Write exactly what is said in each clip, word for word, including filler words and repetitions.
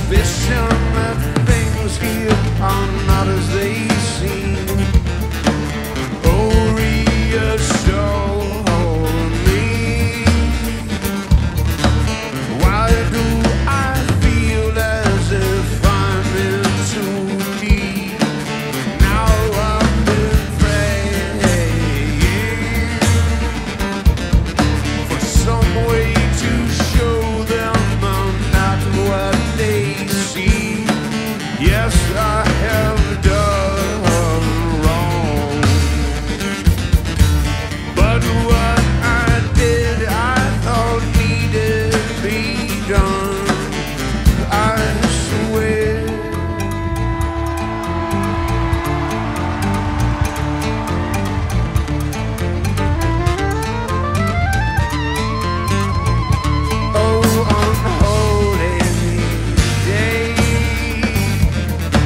suspicion that things here are not as they seem. Oh, reassure me. Why do I feel as if I'm in too deep? Now I've been praying for some way to show them I'm not what they see. Yes, I have done wrong, but what I did I thought needed to be done, I swear. Oh, unholy day,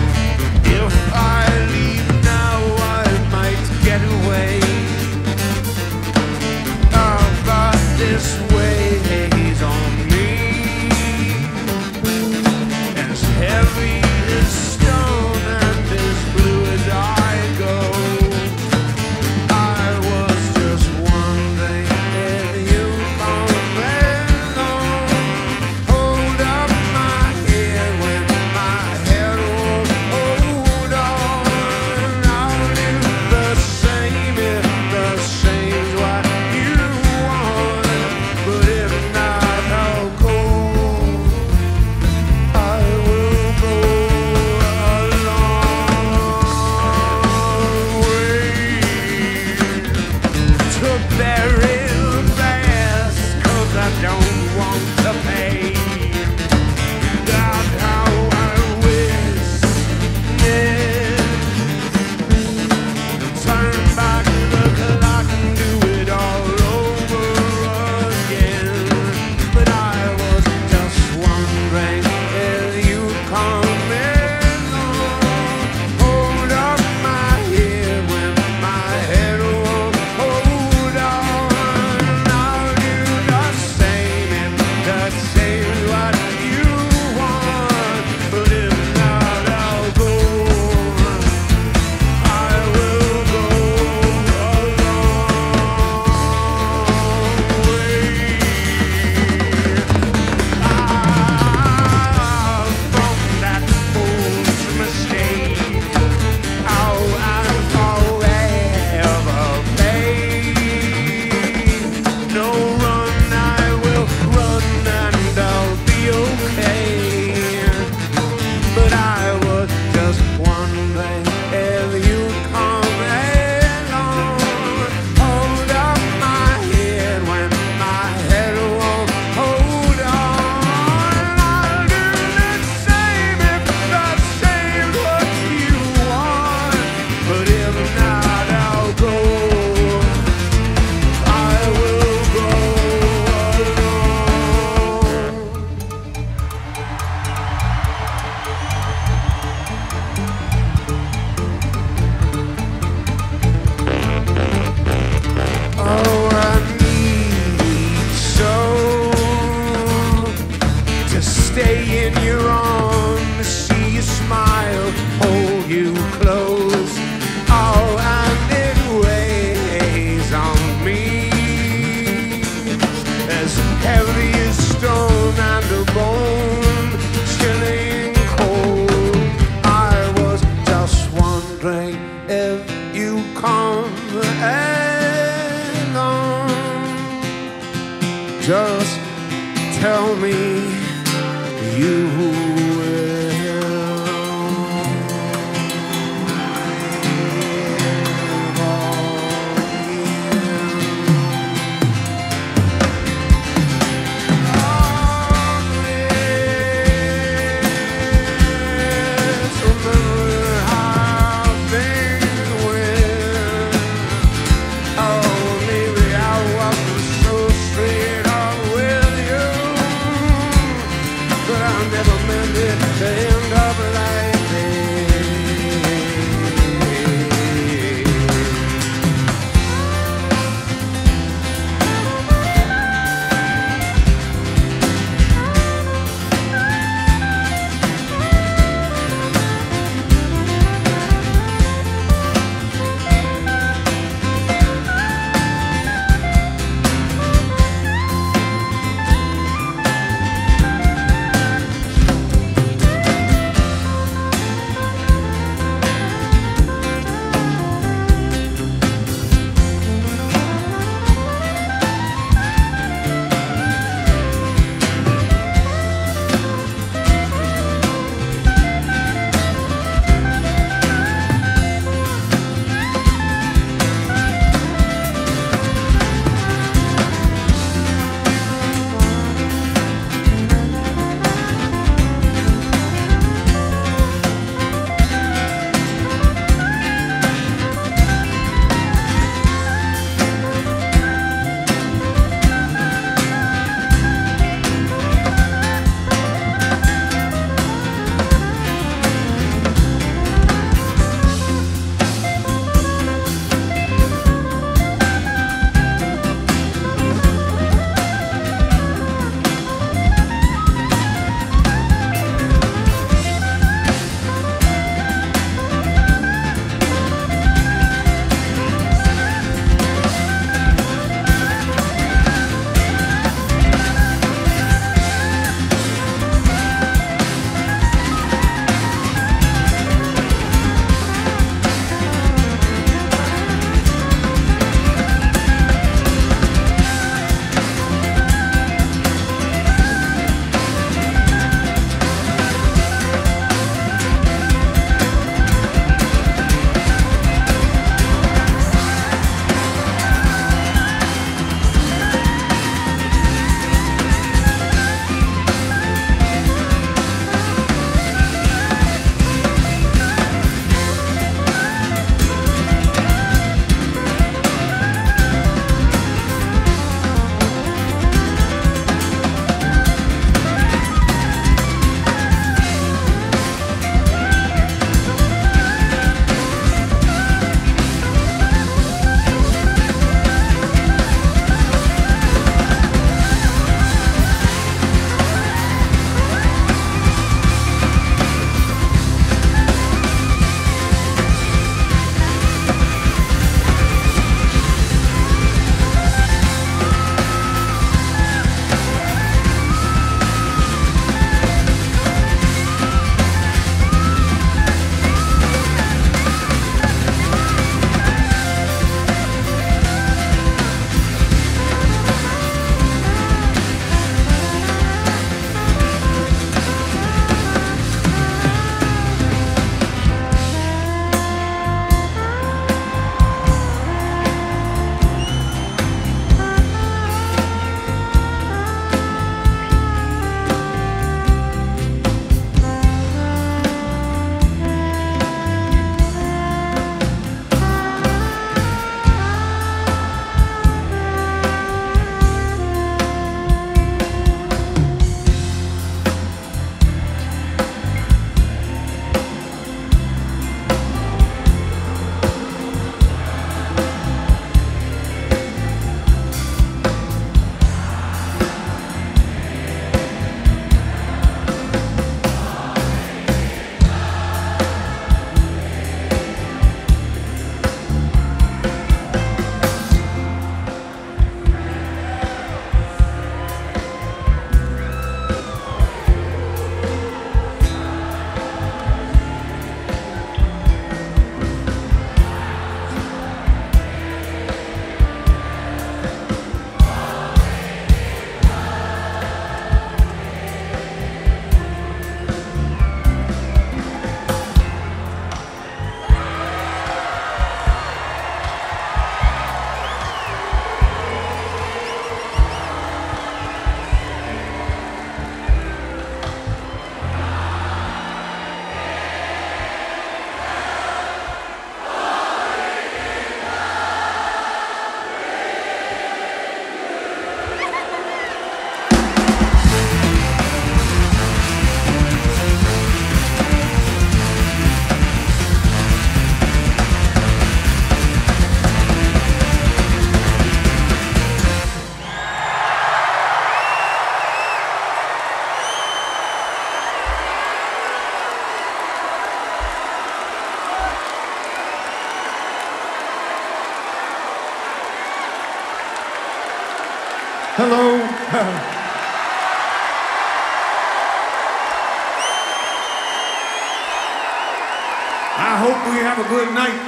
I hope we have a good night.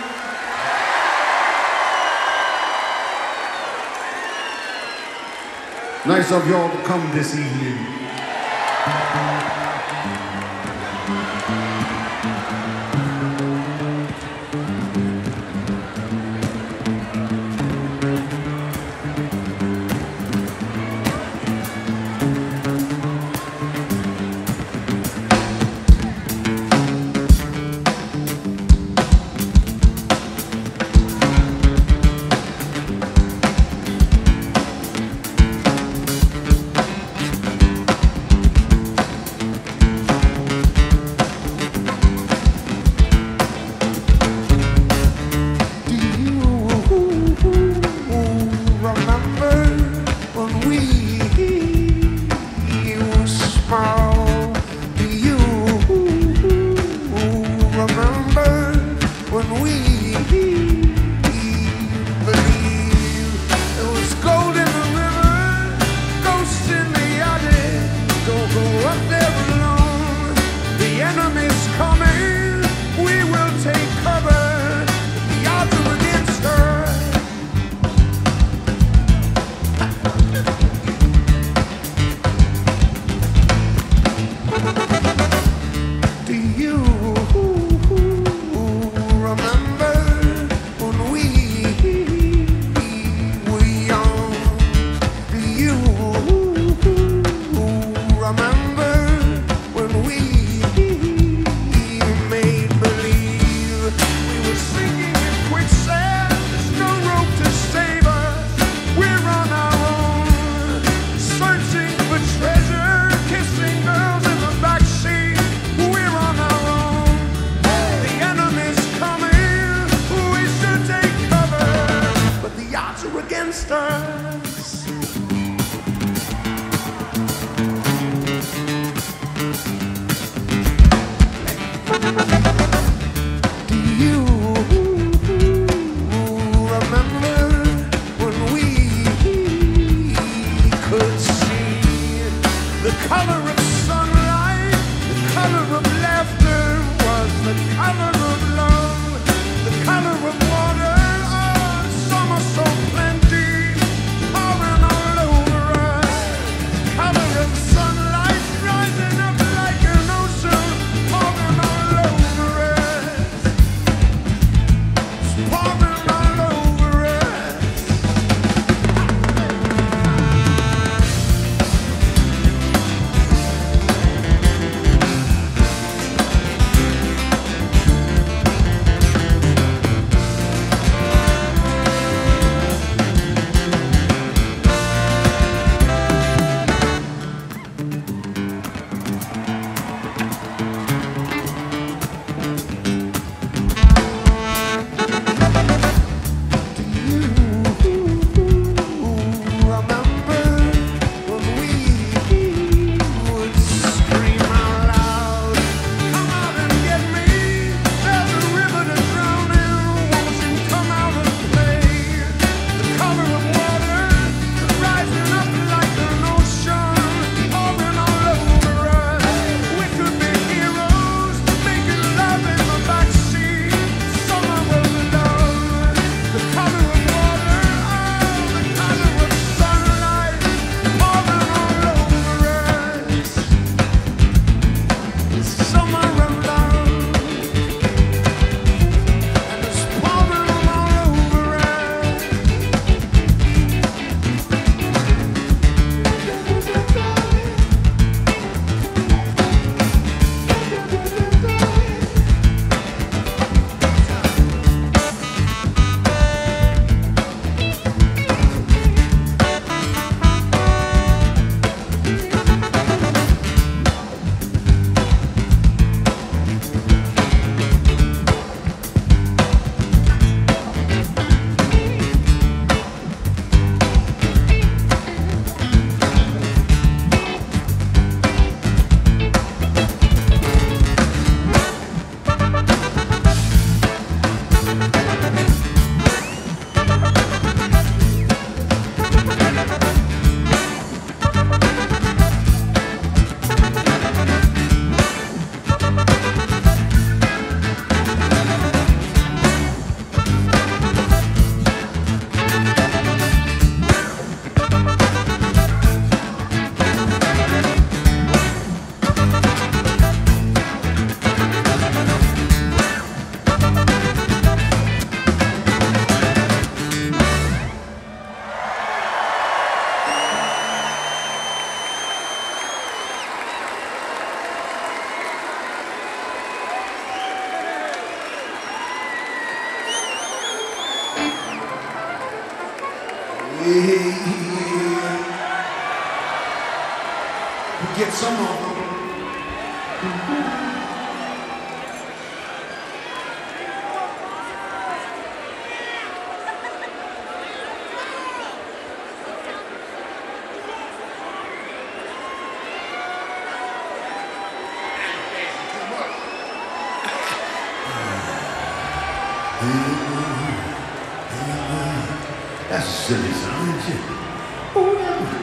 Nice of y'all to come this evening. Remember when we Get some of them. That's a silly song, isn't it? Oh, yeah.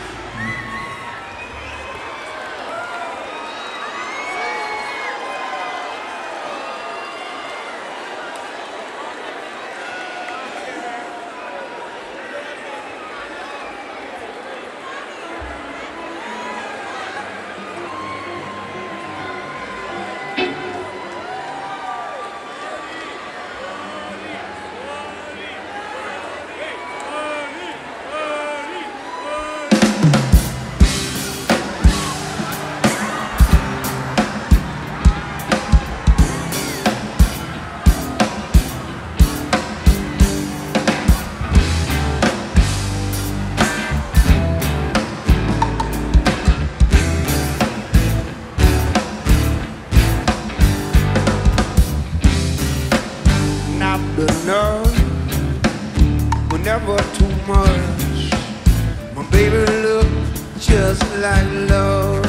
Enough, but never too much. My baby look just like love.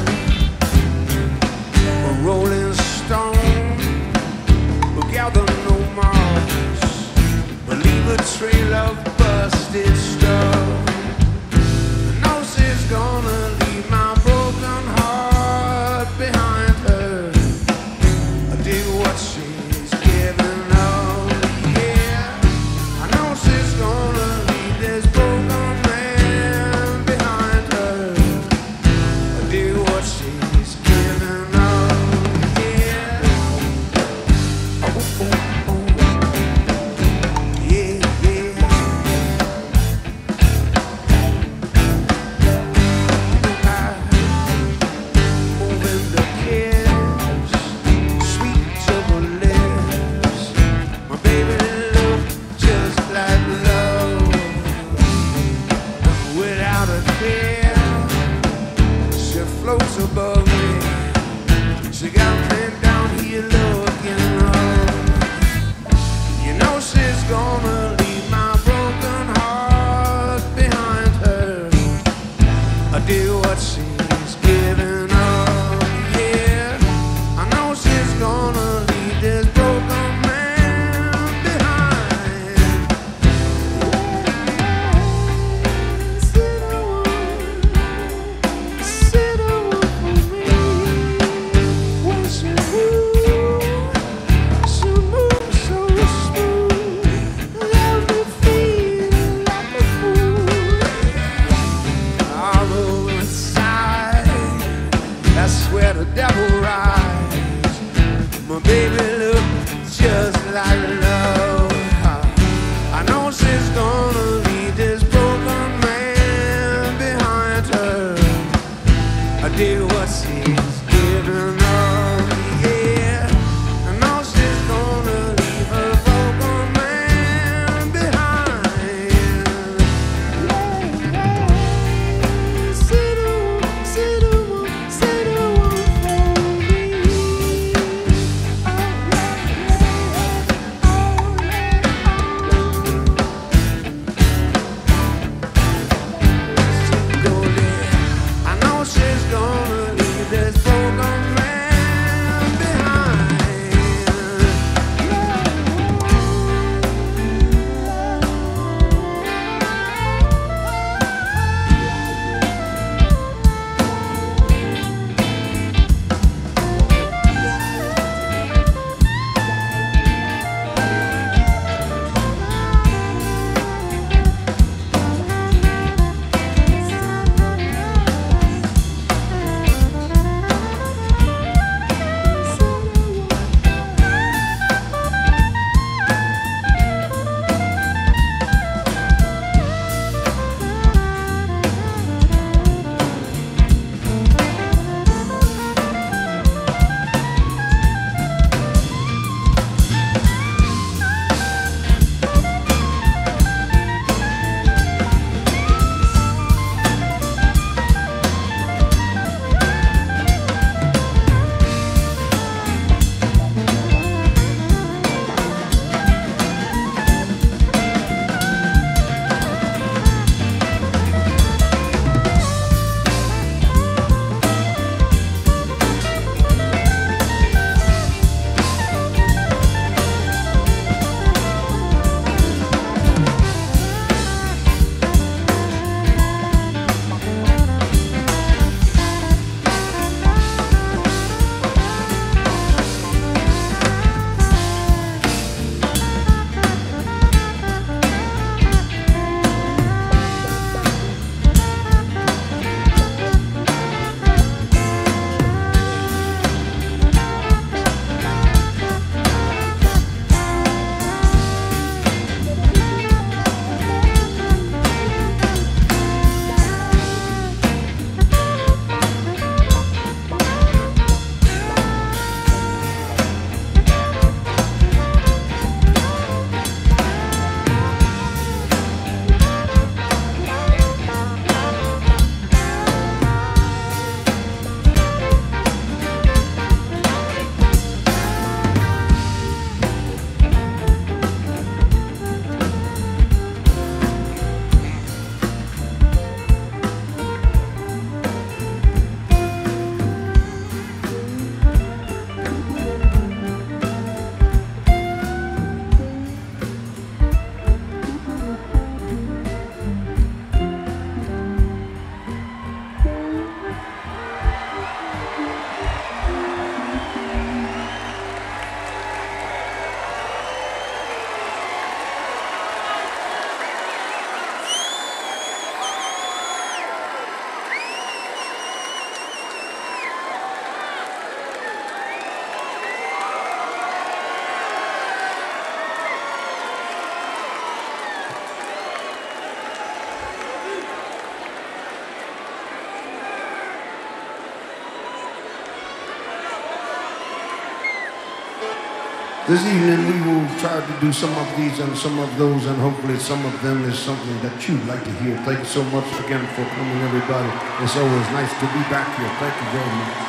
A rolling stone will gather no moss, but leave a trail of busted stuff. I know she's gonna leave my broken heart behind her. I dig what she's giving up. Floats above me. She got me down here looking up. You know she's gonna leave my broken heart behind her. I do what she's giving up. Yeah, I know she's gonna leave this broken man behind. Where the devil rides. My baby look just like love. I know she's gonna leave this broken man behind her. I dig what she's giving up. Yeah, I know she's gonna leave her broken man behind. Sit down, sit down, sit down. Oh, This evening we will try to do some of these and some of those, and hopefully some of them is something that you'd like to hear. Thank you so much again for coming, everybody. It's always nice to be back here. Thank you very much.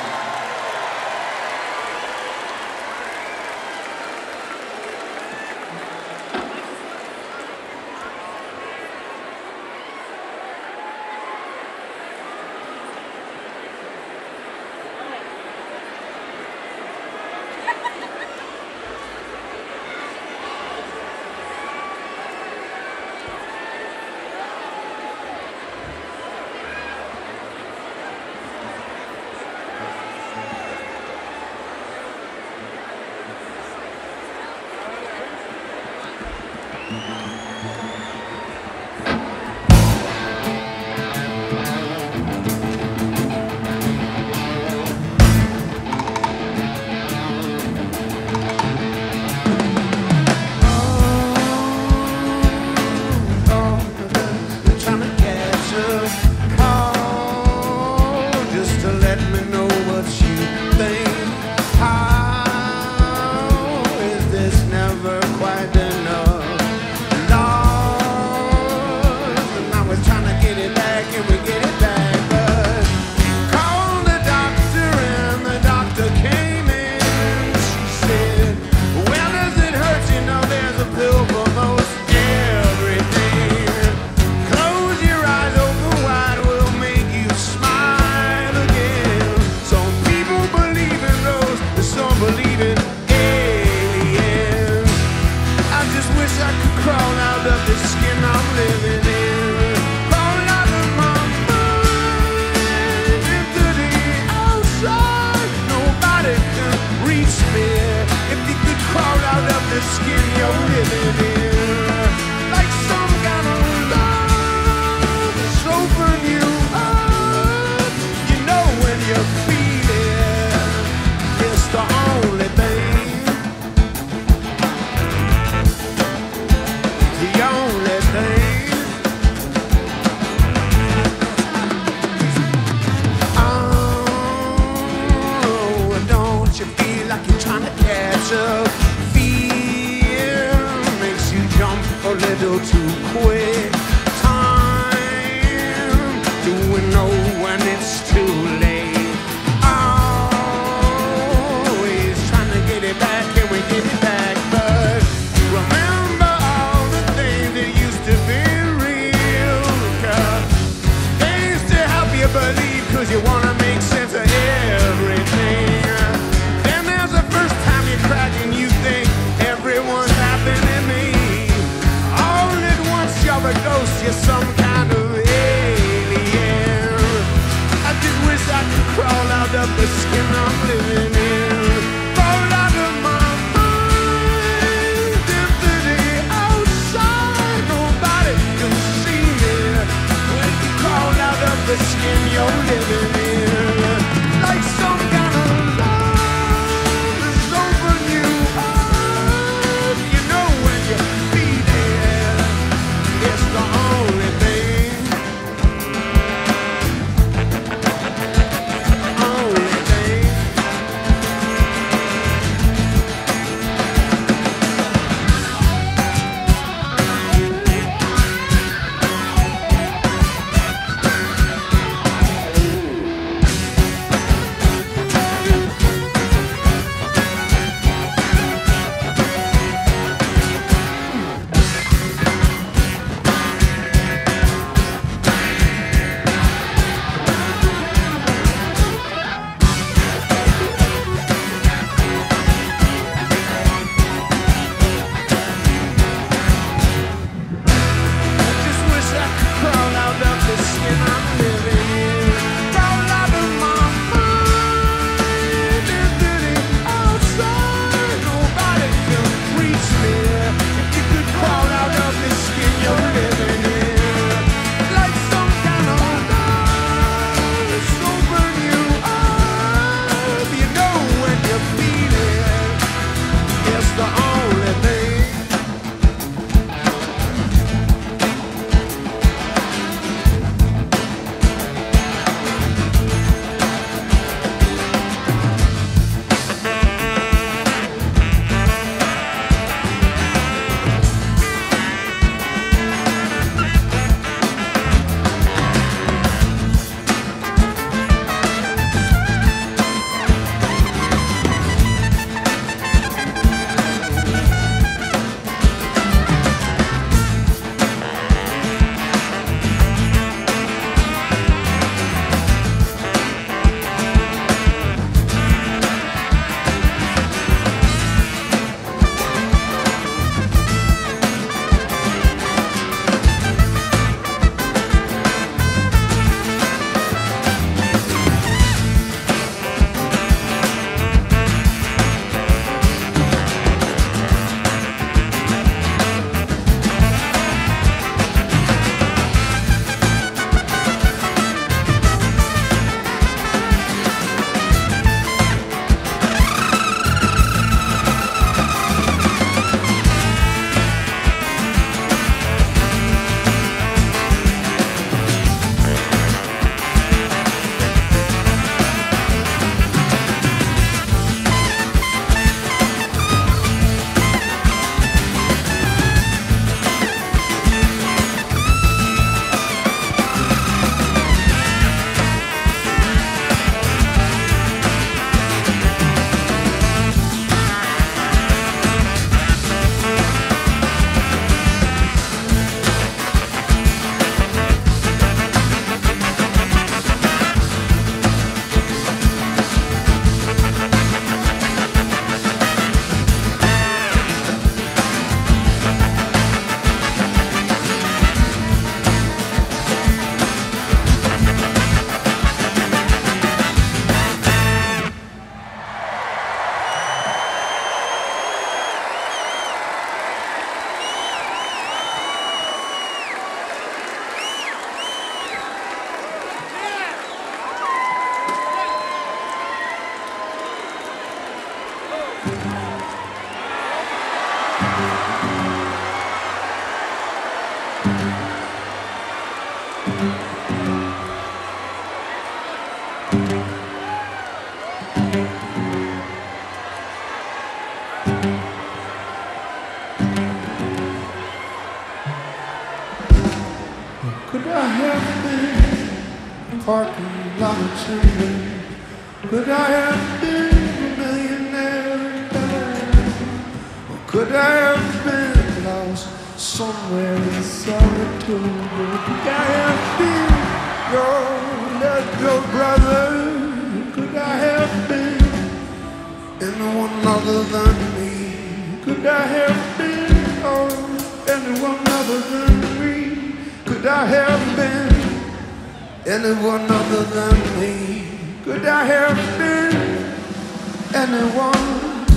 parking lot of children. Could I have been a millionaire? Or could I have been lost somewhere in solitude? Could I have been your little brother? Could I have been anyone other than me? Could I have been oh, anyone other than me? Could I have been anyone other than me? Could I have been anyone?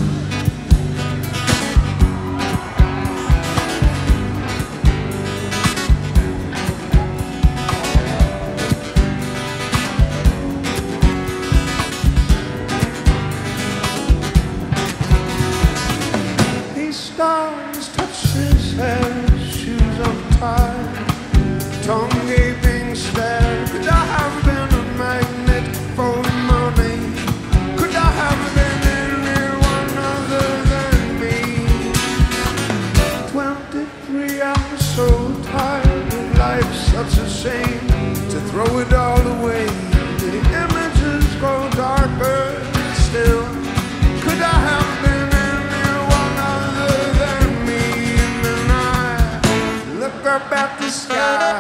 These stars touch his head, shoes untied, tongue gaping stare. Could I have been a magnet for money? Could I have been anyone other than me? Twenty-three, I'm so tired of life, such a shame to throw it all away. The images grow darker still. Could I have been anyone other than me? And then I look up at the sky.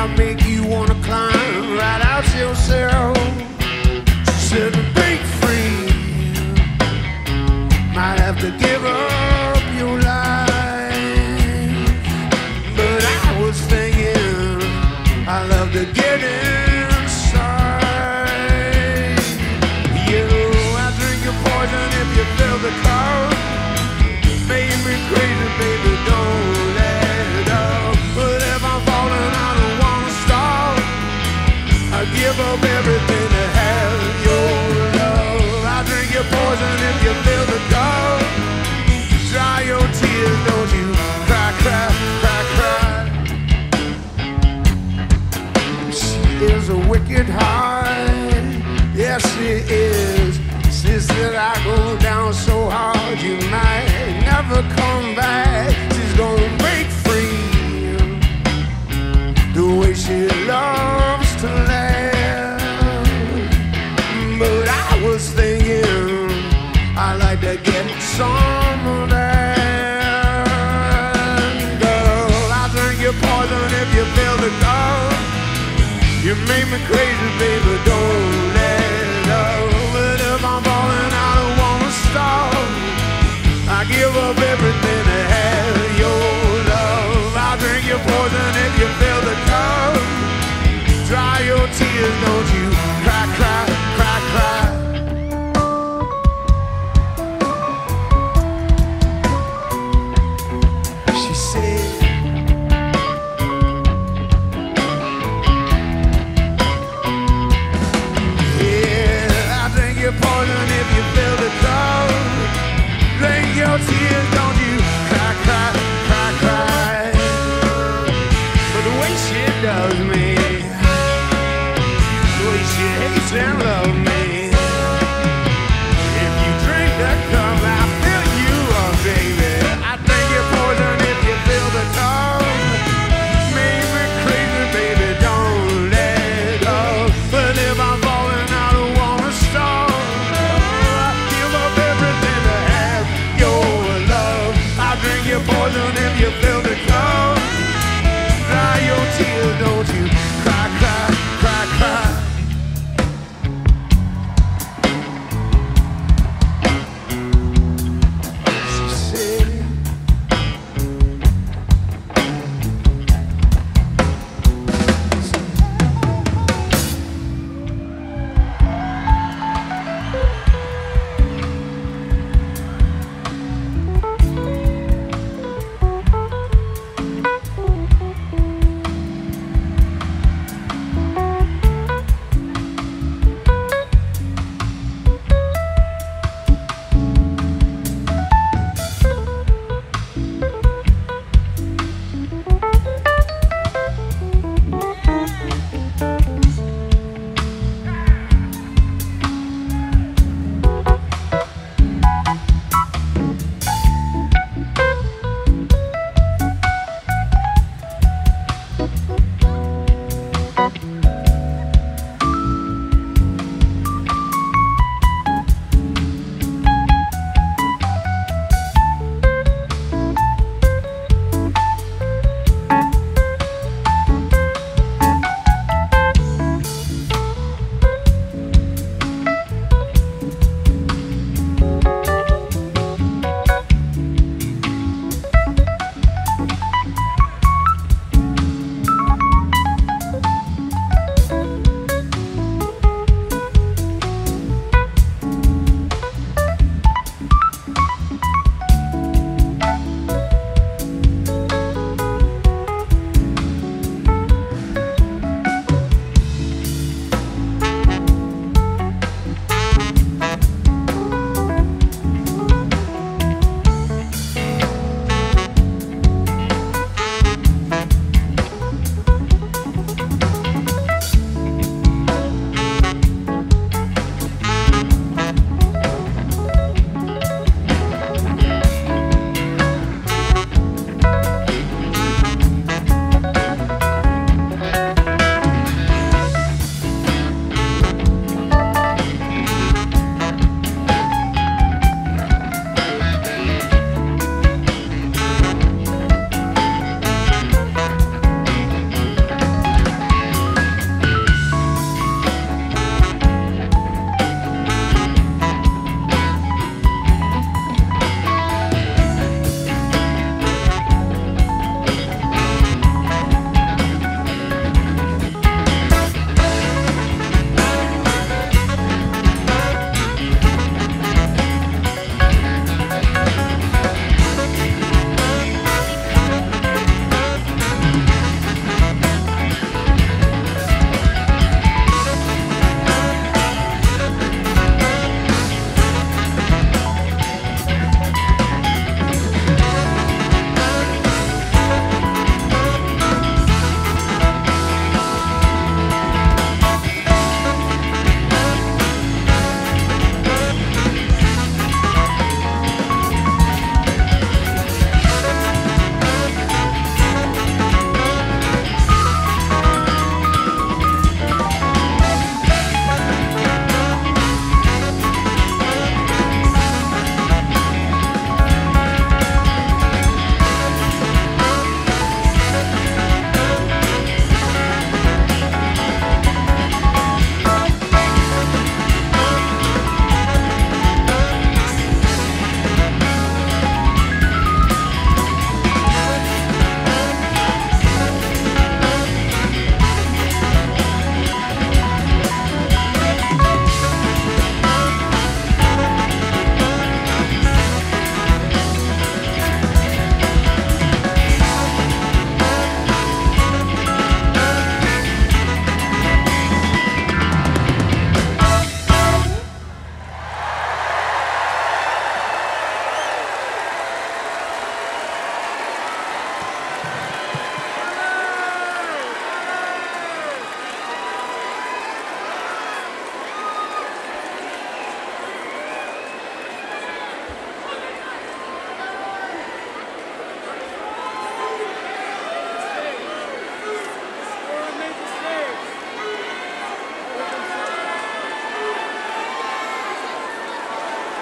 I'll make you wanna climb right out yourself. She said to break free, might have to give up your life. But I was thinking, I love to get inside. You know, I drink your poison if you feel the cold. Made me crazy, baby, don't let it up. But if I'm falling, I don't wanna stop. I give up everything to have your love. I drink your poison if you feel the cold. Dry your tears, don't you cry, cry, cry, cry. She is a wicked heart, yes she is. She said I go down so hard you might never come back. She's gonna break free the way she loves to laugh. But I was thinking I like to get some of that. Girl, I drink your poison if you feel the cold. You make me crazy, baby, don't let it up. But if I'm falling, I don't wanna stop. I give up everything to have your love. I drink your poison if you feel the cold. Dry your tears, don't you cry, cry, cry, cry. She said, yeah, I drink your poison if you feel the cold. Drink your tears, don't you cry, cry, cry, cry. But the way she does me, the way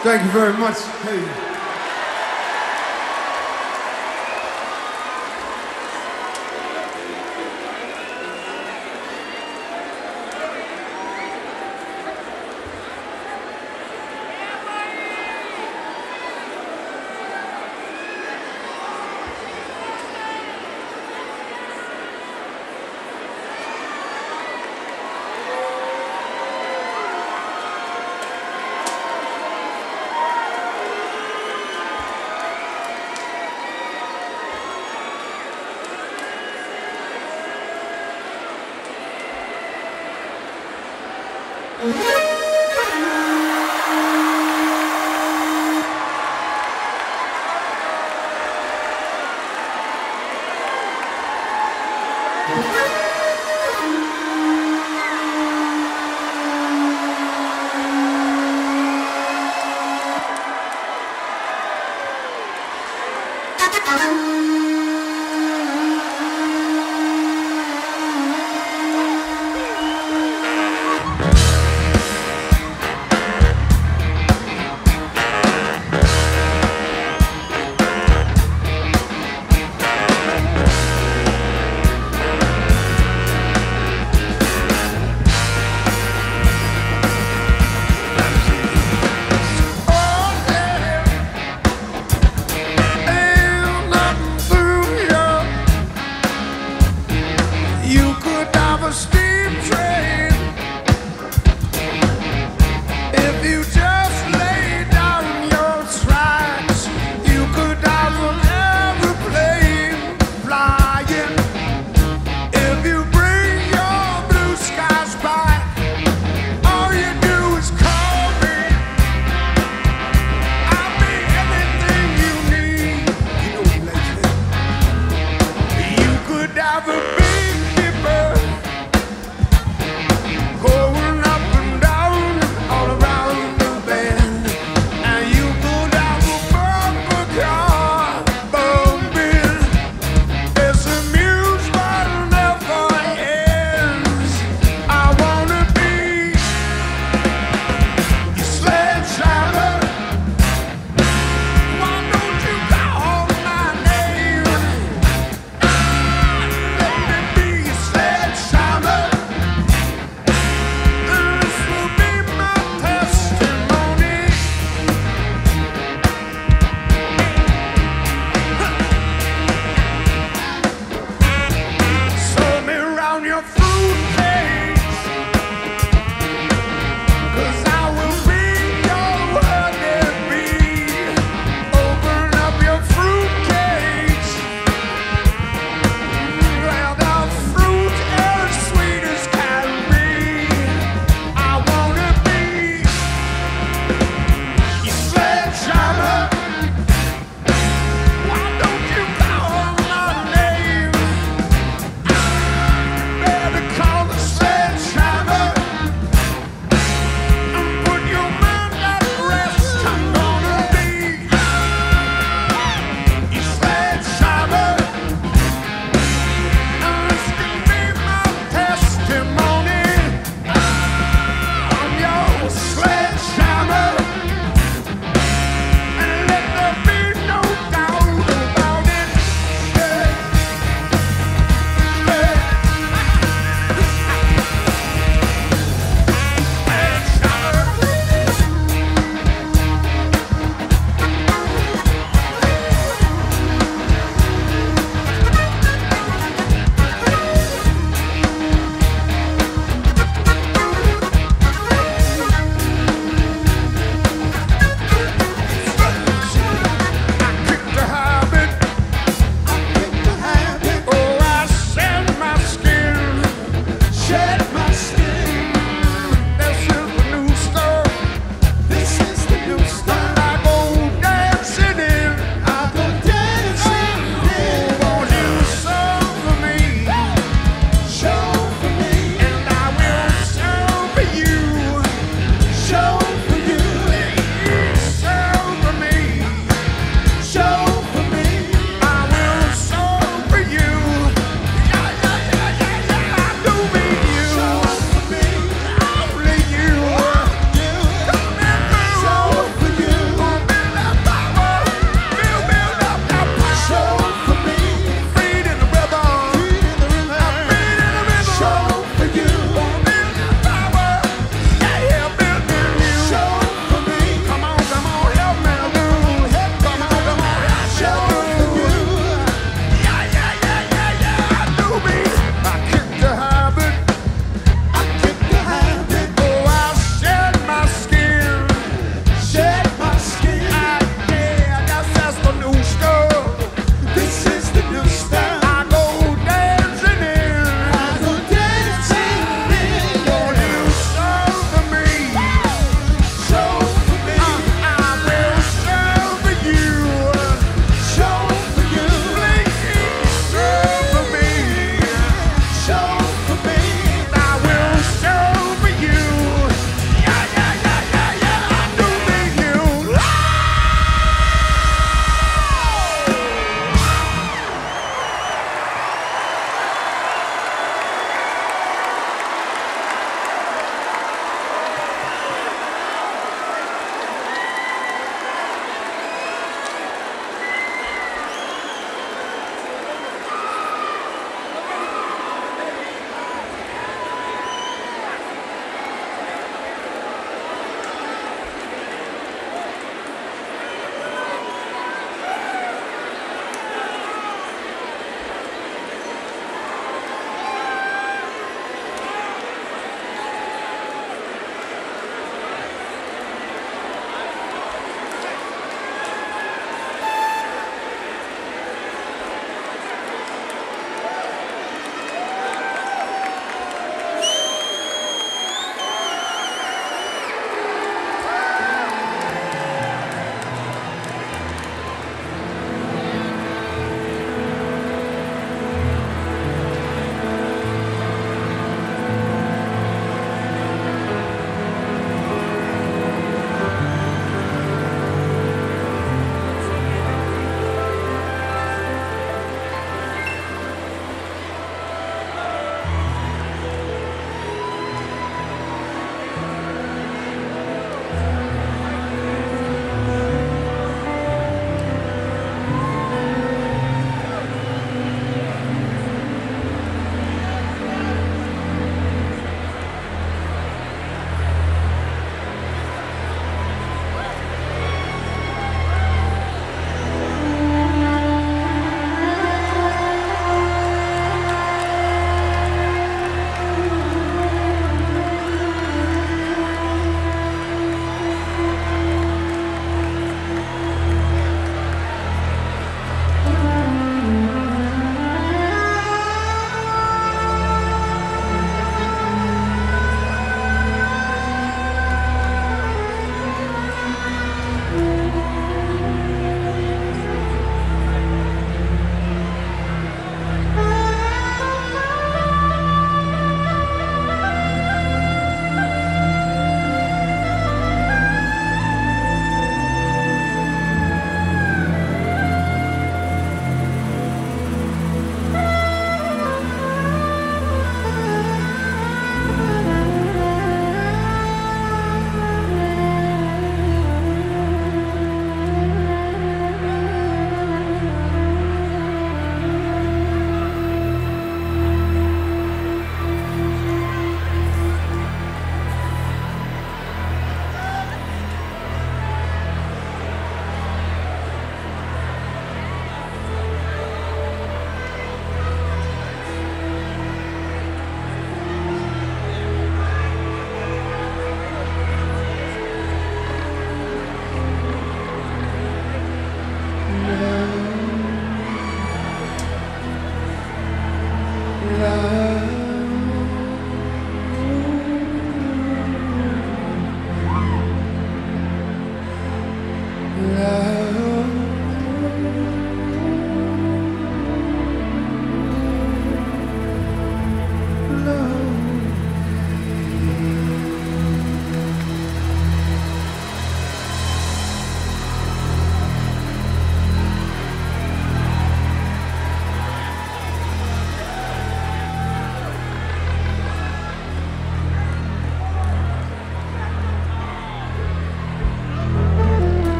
Thank you very much. Hey.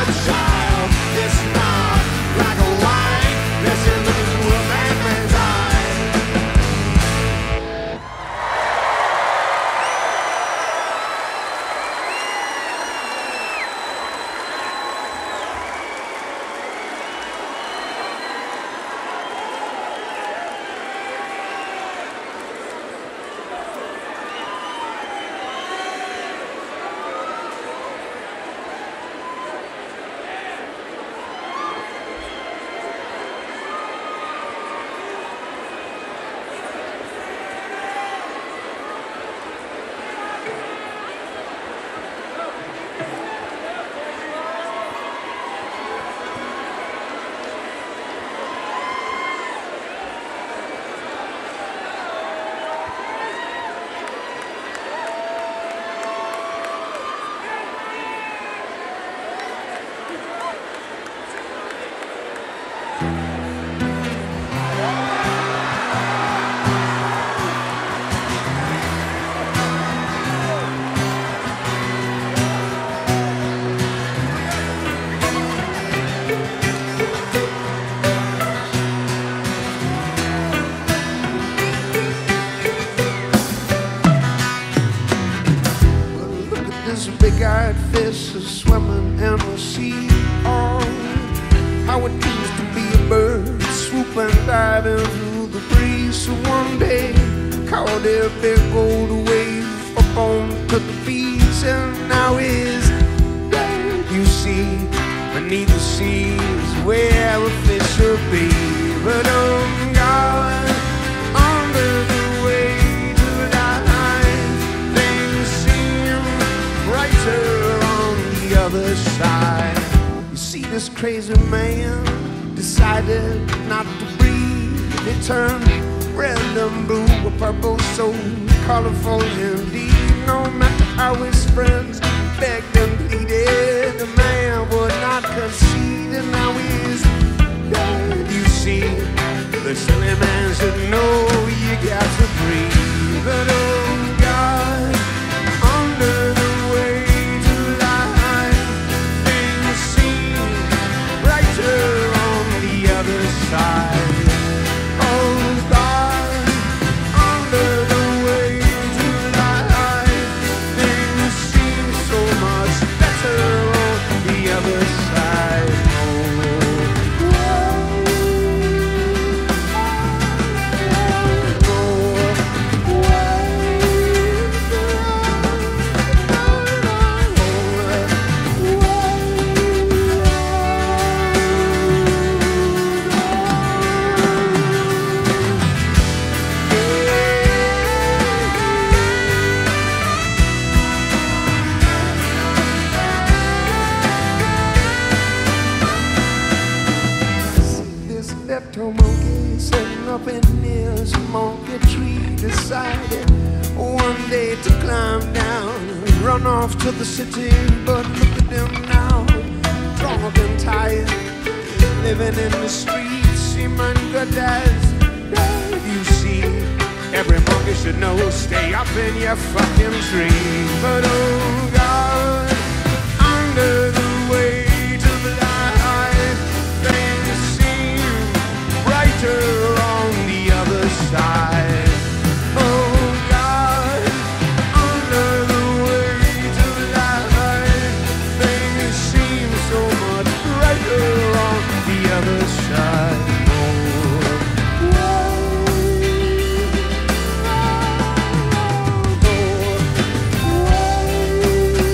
child. It's not black or white. There's in the bad man's eye. Big-eyed fish is swimming in the sea. Oh, how it used to be a bird swooping, diving through the breeze. So one day caught a big old wave up onto the beach, and now he's dead. You see, beneath the seas where a fish should be. But oh God, under the weight of life, things seem brighter on the other side. You see, this crazy man decided not to breathe. He turned red and blue or purple, so colorful indeed. No matter how his friends begged and pleaded, the man would not concede, and now he's dead. You see, the silly man should know you got to breathe. But oh God, under the weight of life, things seem brighter on the other side. Oh God, under the weight of life, things seem so much better on the other side. Little monkey sitting up in his monkey tree decided one day to climb down and run off to the city. But look at him now, drunk and tired, living in the streets, seeming good as dead. You see, every monkey should know, stay up in your fucking tree. But oh God, under the weight of life, things seem brighter on the other side. Oh God, under the weight of life, things seem so much brighter on the other side. Oh, oh, oh, oh.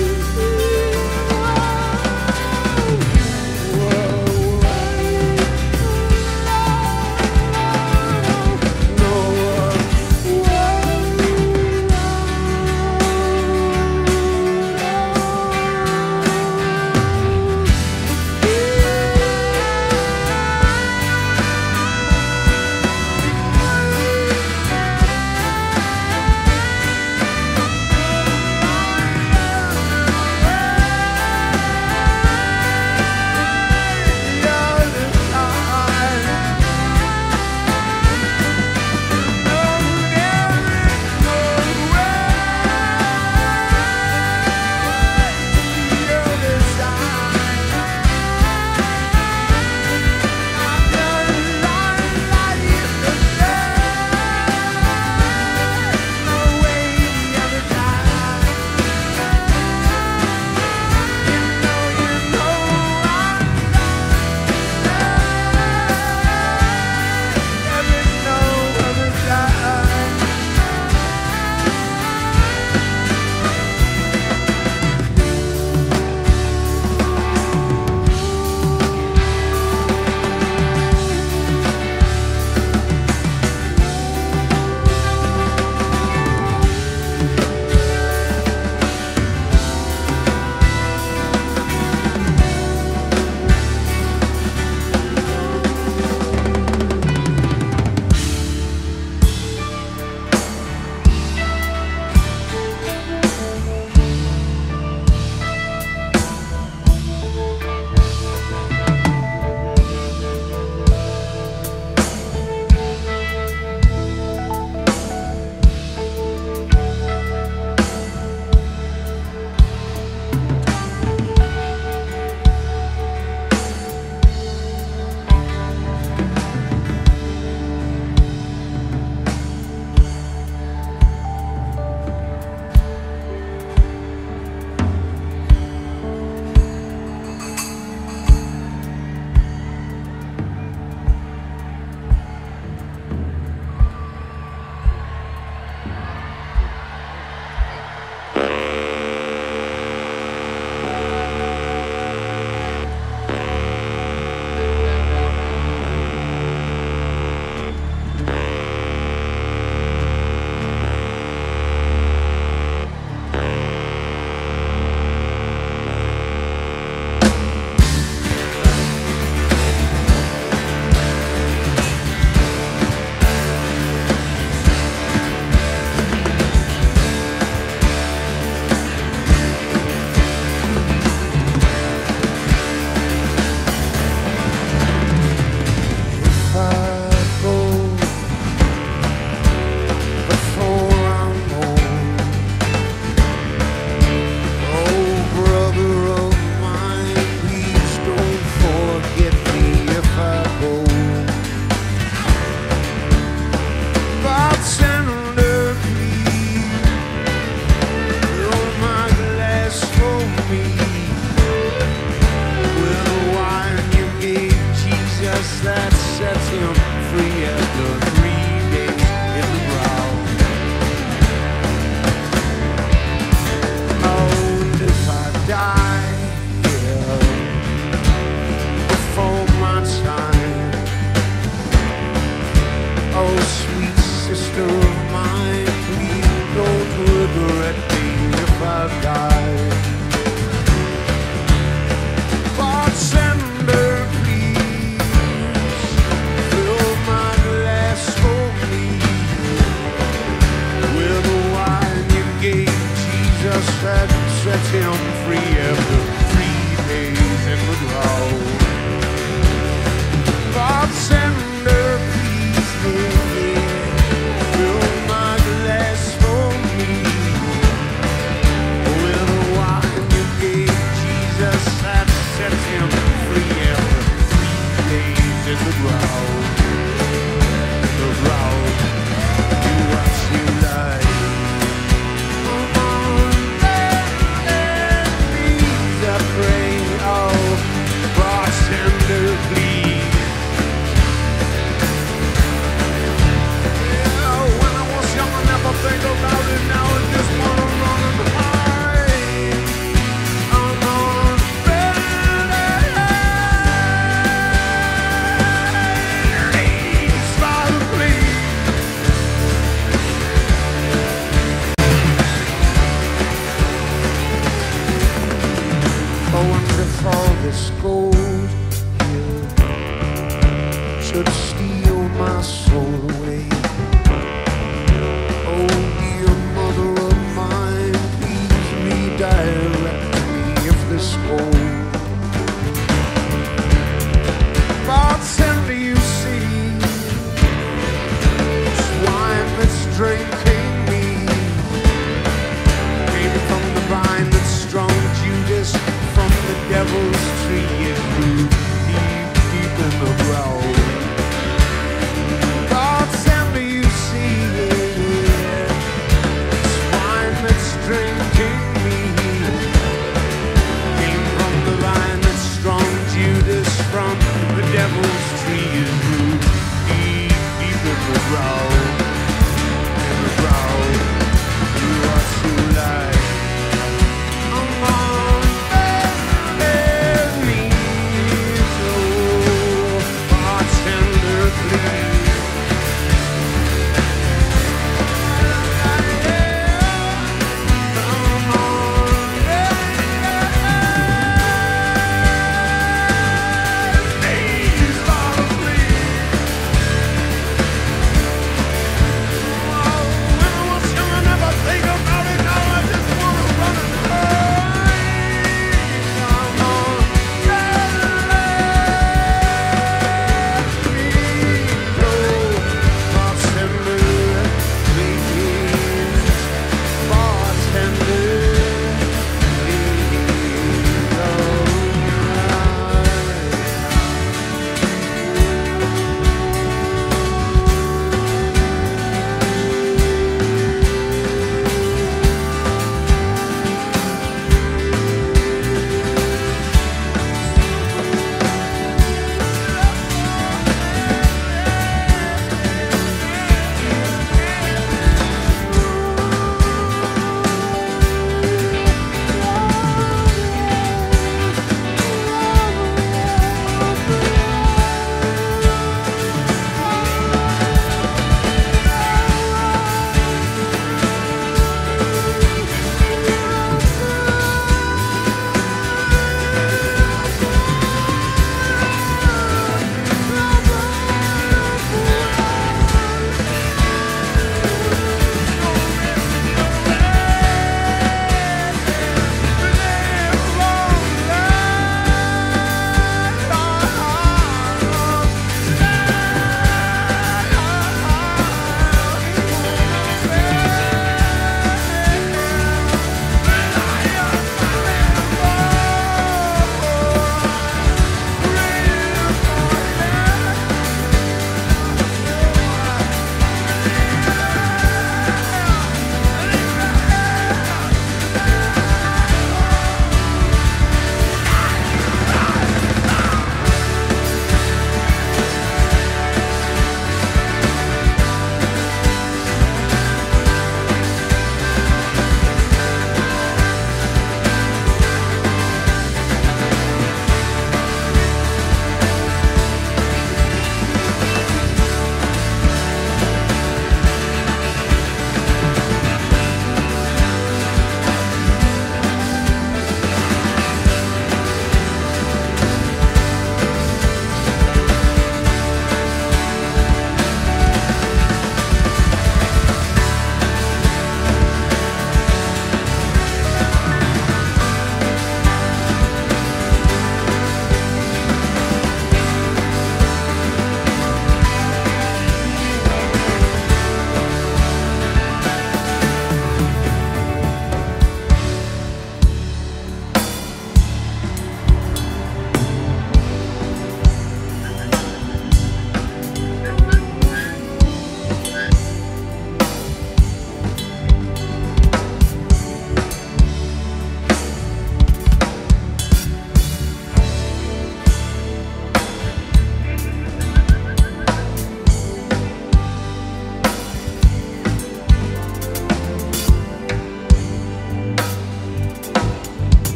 that sets him free after three days in the ground. Oh, and if I die here before my time, oh, sweet sister of mine, please don't regret me if I die. Bartender, please fill my glass for me with the wine you gave Jesus that set him free after three days in the ground. Bartender, please fill my glass for me with the wine you gave Jesus that set him free after three days in the ground. The ground, do what you like. Come on, let, let me, I pray. Oh, bartender, please. Yeah, when I was young, I never think about it. Now I just wanna run and hide. I'm on please, Father, please. Oh, and if all this gold here should steal my soul away, oh, dear mother of mine, please redirect me if this gold. Bartender, you see, this wine that's drinking me came from the vine that strung Judas from the devil's tree. It grew deep, deep in the ground. Bartender,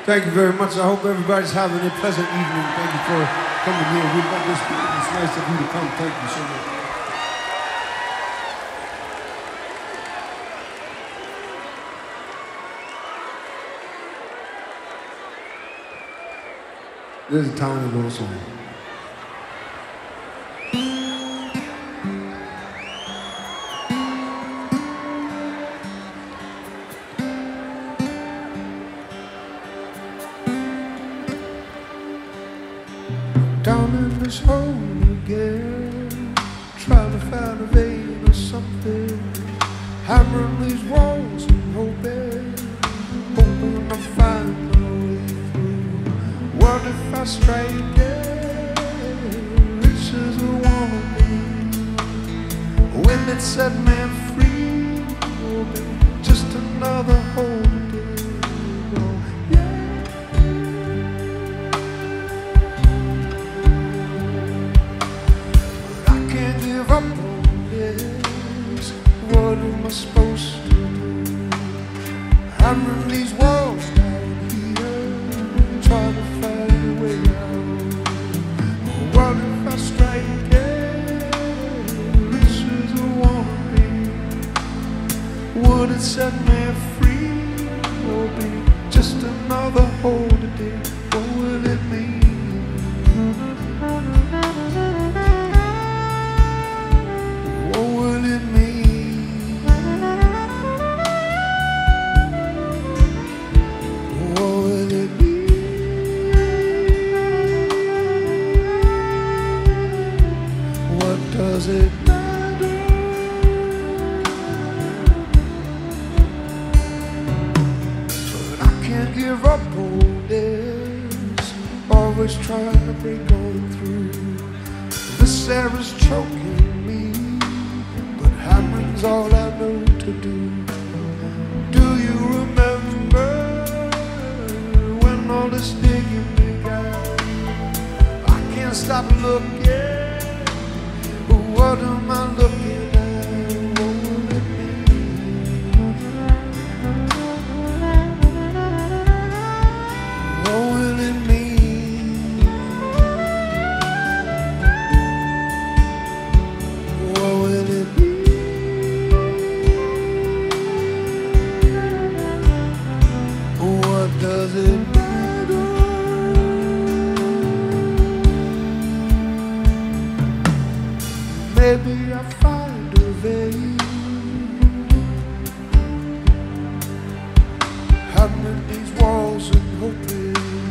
Thank you very much. I hope everybody's having a pleasant evening. Thank you for coming here. We love this people. It's nice of you to come. Thank you so much. There's a tiny little song. Down in this hole again, trying to find a vein or something, hammering these walls and hoping, hoping I'll find my way through. What if I strike again, rich as I wanna be? When it set me free, will be just another hole to dig. Oh, yeah. Give up on this. What am I supposed to do? Hammering these walls down here, trying to find a way out. What if I strike again, rich as I wanna be? Would it set me free, or be just another hole to dig? What will it mean? Does it matter? But I can't give up on this, always trying to break on through. This air is choking me, but hammering's all I know to do. Do you remember when all this digging began? I can't stop looking. What am I looking at? What will it mean? What will it mean? What will it mean? What does it matter? Maybe I'll find a vein, hammering these walls and hoping.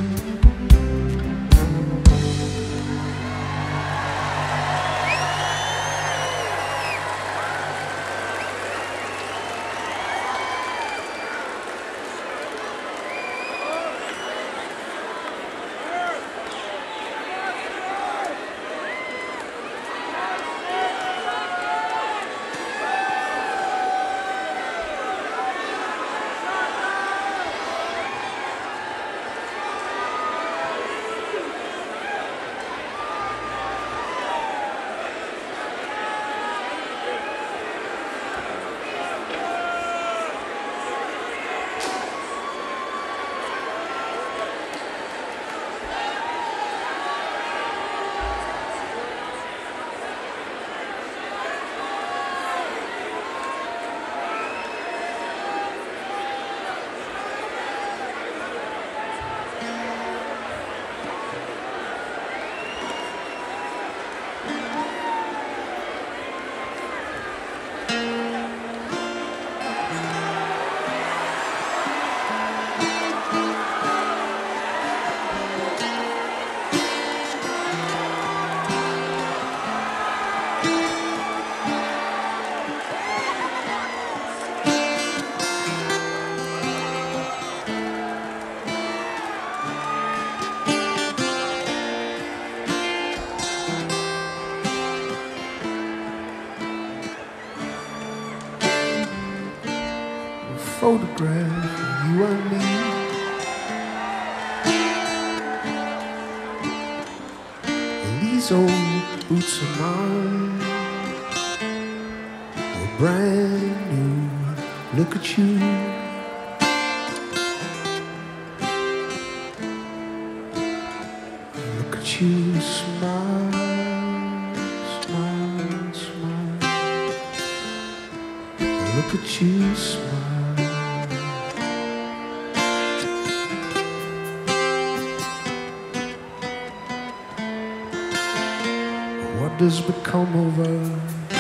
Photograph of you and me, and these old boots of mine were brand new. Look at you, you smile, smile, smile. Look at you smile. What does become of her?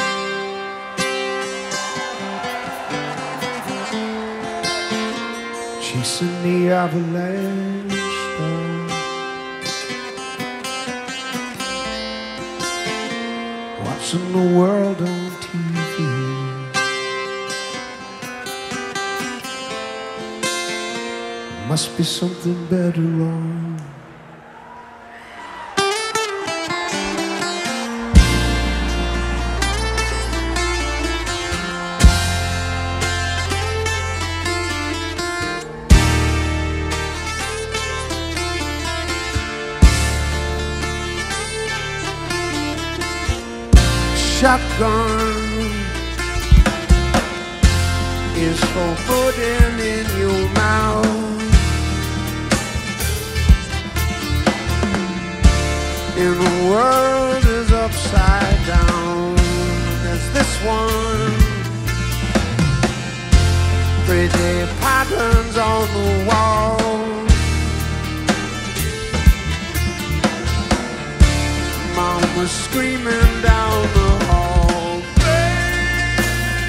Chasing the avalanche down, watching the world on T V. Must be something better on. Shotgun is for putting in your mouth. And the world is upside down. There's this one, pretty patterns on the wall. Mama screaming down the hall, babe,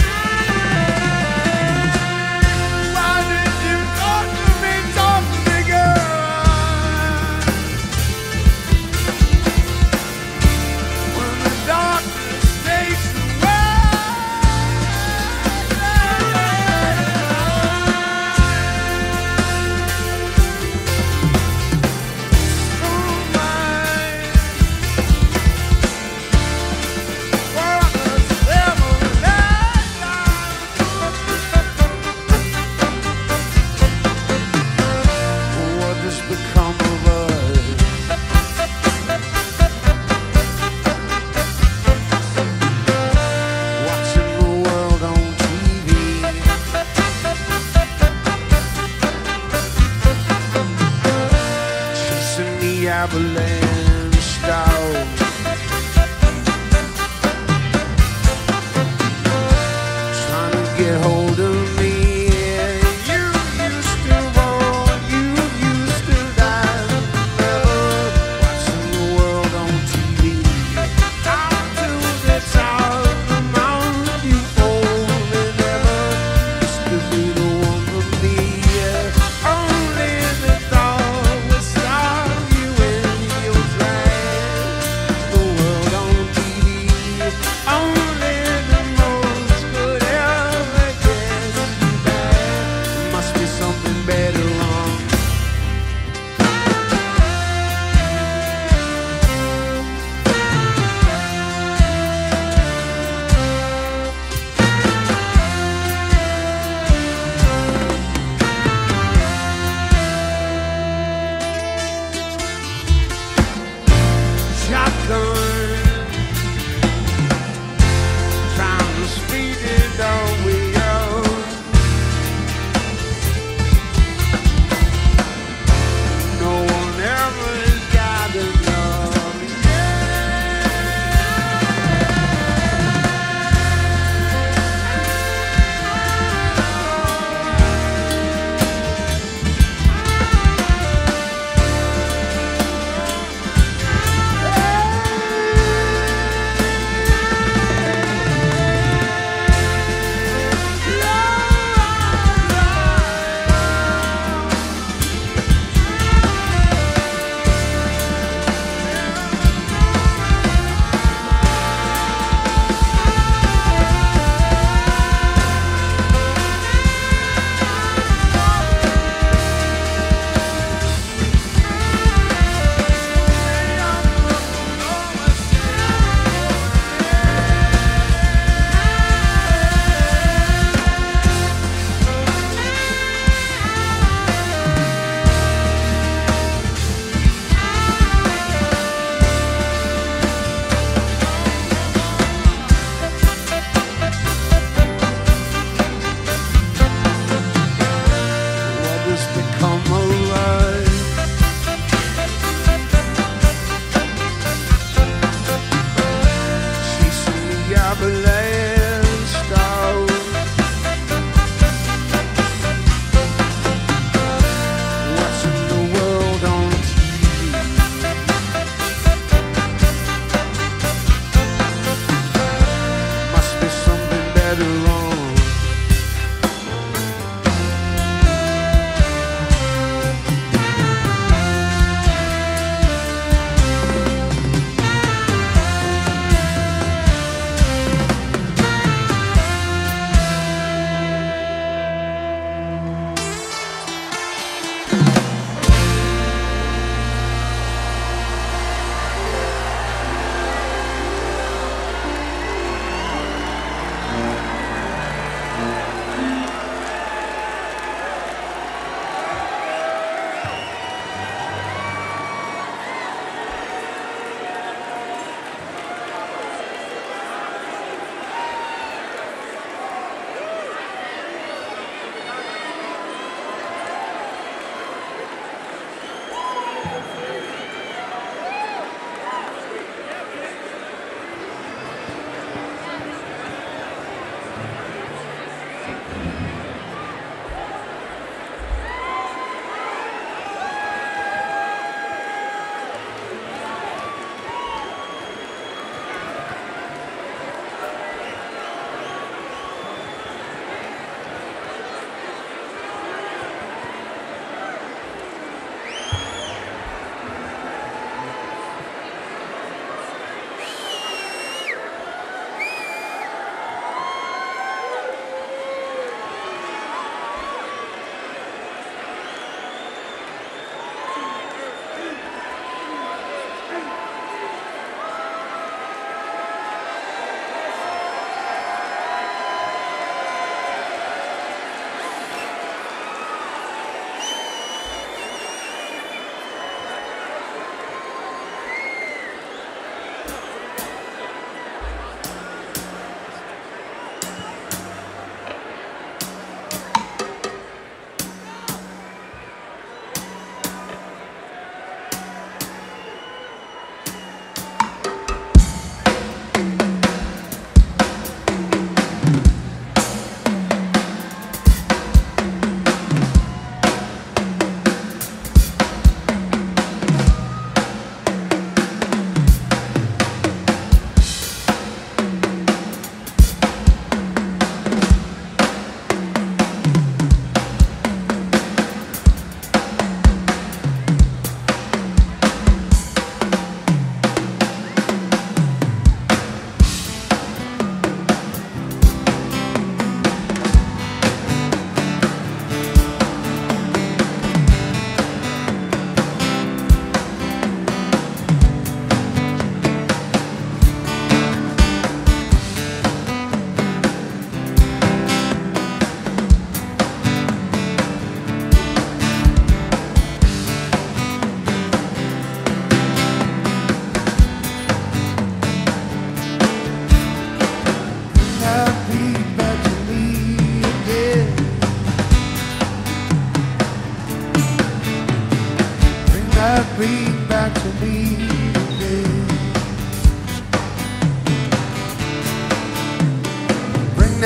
why did you talk to me, talk to me, girl, when the darkness takes away.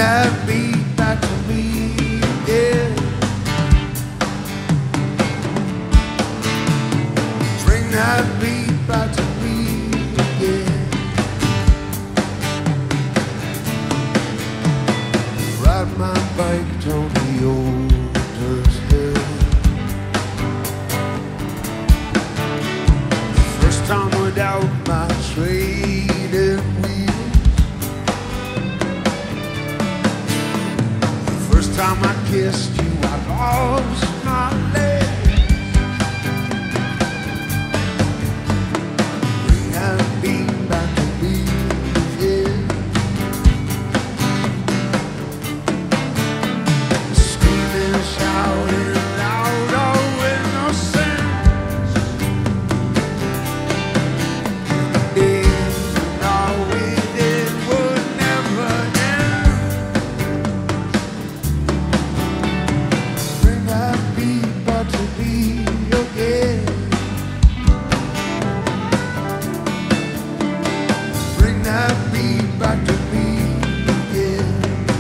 that beat back to me, yeah. Bring that beat back to me, yeah. Ride my bike down the old dirt hill. First time without my trading wheels. First time I kissed you, I lost my legs. Bring that beat back to me, yeah. Screaming, shouting loud, oh, with no sense. Days when all we did would never end. Bring that beat back to me, again. Bring that beat back to me, again.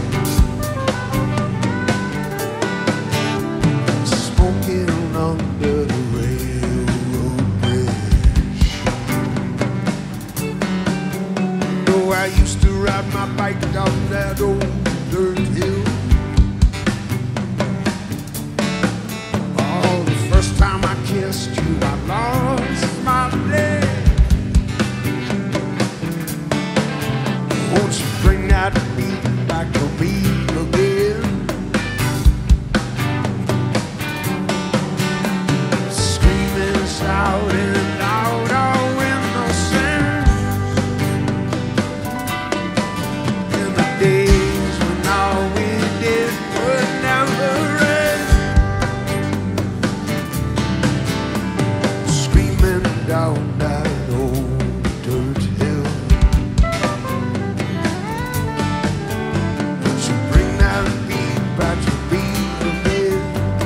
Smoking under the railroad bridge. Know I used to ride my bike down that old dirt hill. Oh, the first time I kissed you, I lost my leg. Won't you bring that beat back to me again? Screaming, shouting loud, oh, innocence. In the days when all we did would never end. Screaming down that old dirt hill. Won't you bring that beat back to me again?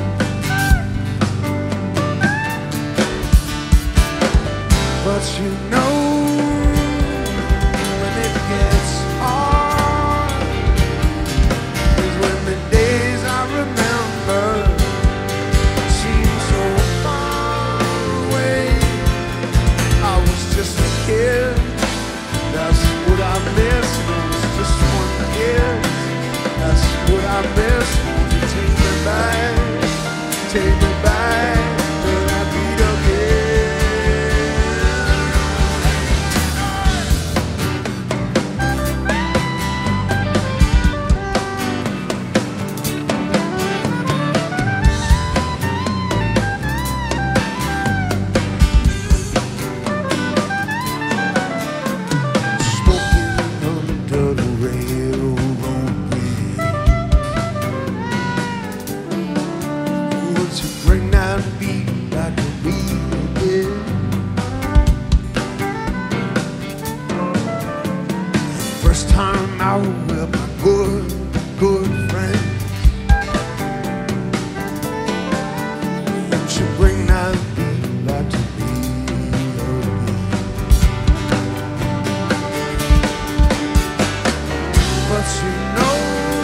But you know, when it gets hard is when the days I remember seem so far away. I was just a kid, that's what I miss. I was just one kid, that's what I miss. Won't you take me back, take me back to that beat again? Smoking under the railroad bridge. Won't you bring that beat back to me again? First time out with my good, good friend. Won't you bring that beat back to me again? But you know,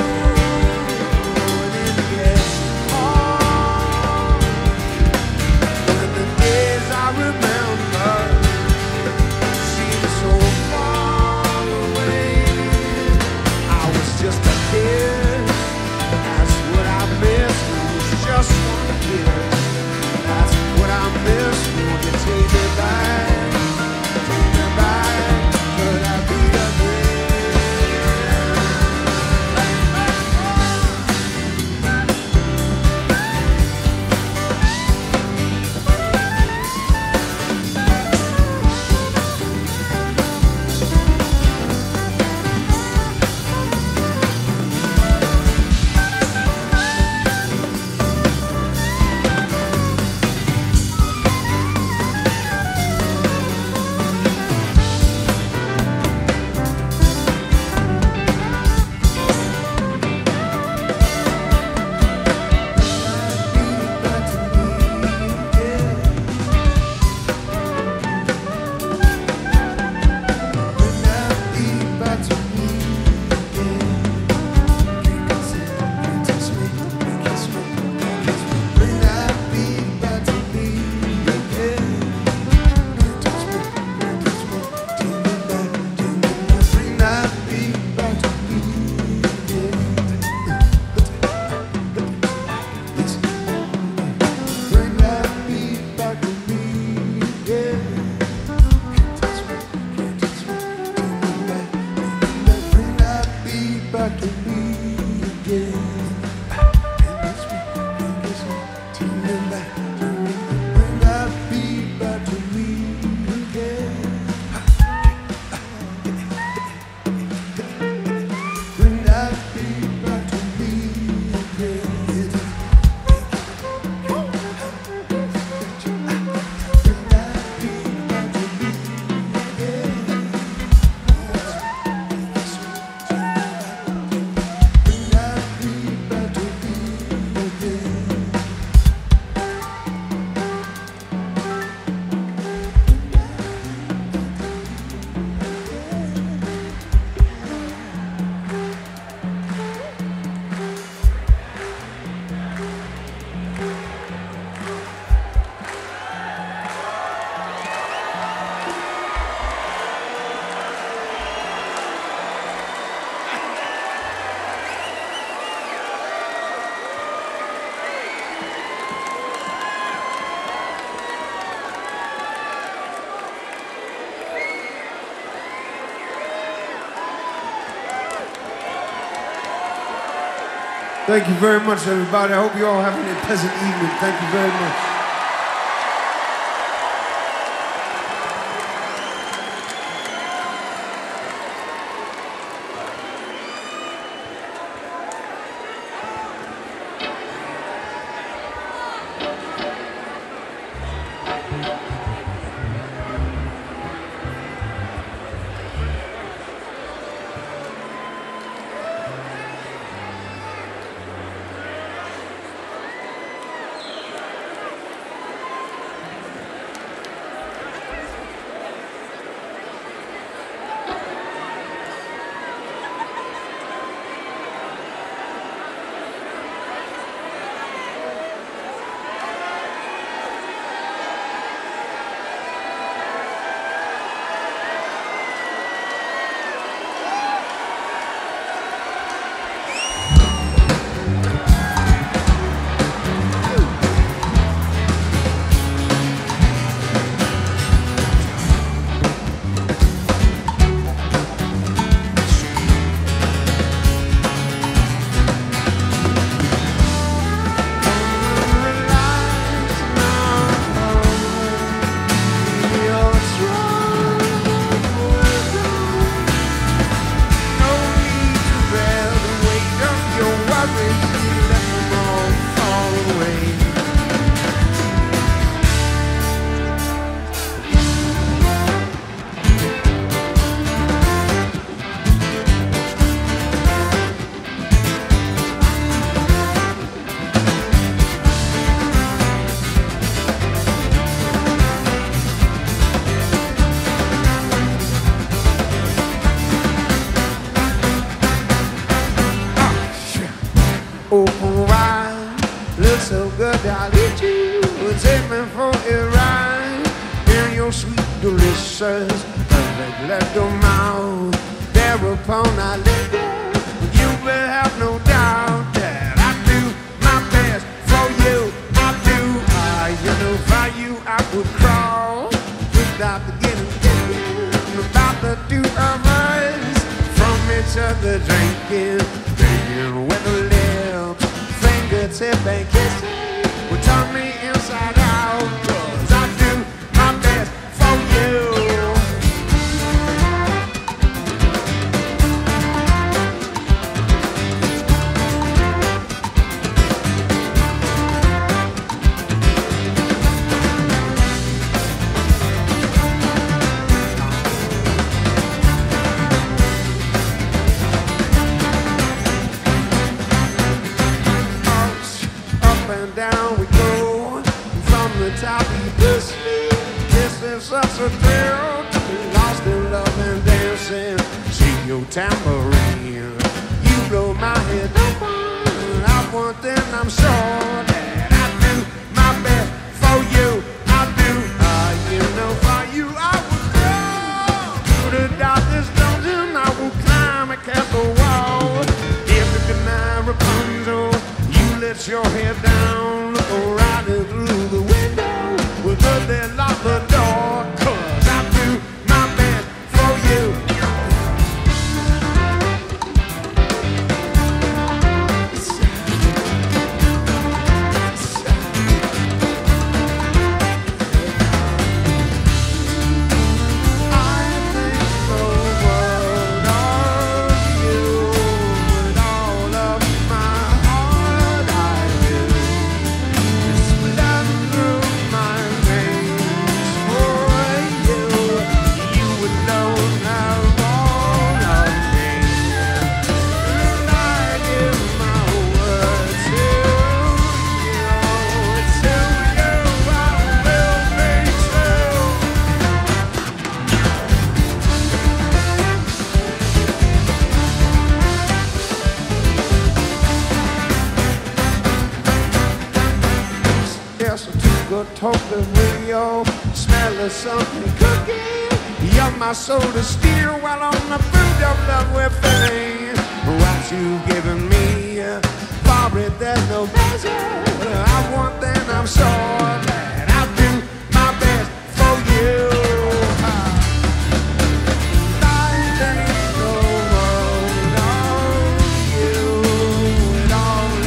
when it gets hard, when the days I remember seem so far away. I was just a kid, Thank you very much, everybody. I hope you all have a pleasant evening. Thank you very much. Open wide, look so good, I'll eat you. Take me for a ride in your sweet, delicious, perfect little mouth. Thereupon I linger, you will have no doubt that I do my best for you. I do, I, you know, for you I would crawl without beginning thinking about the two of us from each other drinking, drinking with a lips, fingertip and kissing will turn me inside out, 'cause I do my best for you. Down we go, from the top you push me. This is such a thrill to be lost in love and dancing. See your tambourine, you blow my head open. I want then I'm sure that I do my best for you. I do, uh, you know, for you I will go to the darkest dungeon. I will climb a castle wall. If you deny Rapunzel, let your head down, look right through the window. We're good, then lock the door, 'cause I do my best for you. I think the world of you with all of my heart. It's blood through my veins for you. You alone have all of me. And I give my word to you. To you I will be true. Yes, I took a token with your smell of something cooking. You're my soul to steer while on the fruit of love we're filling. What you giving me, for it there's no measure. I want then I'm sure that I do my best for you. I think the world of you with all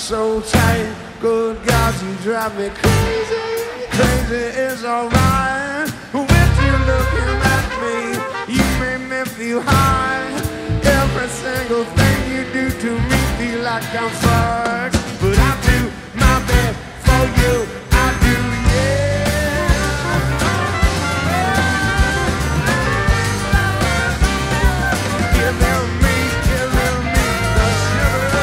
so tight. Good God, you drive me crazy. Crazy is alright. With you looking at me, you make me feel high. Every single thing you do to me feel like I'm fucked. But I do my best for you. I do, yeah. Give me, give me the sugar.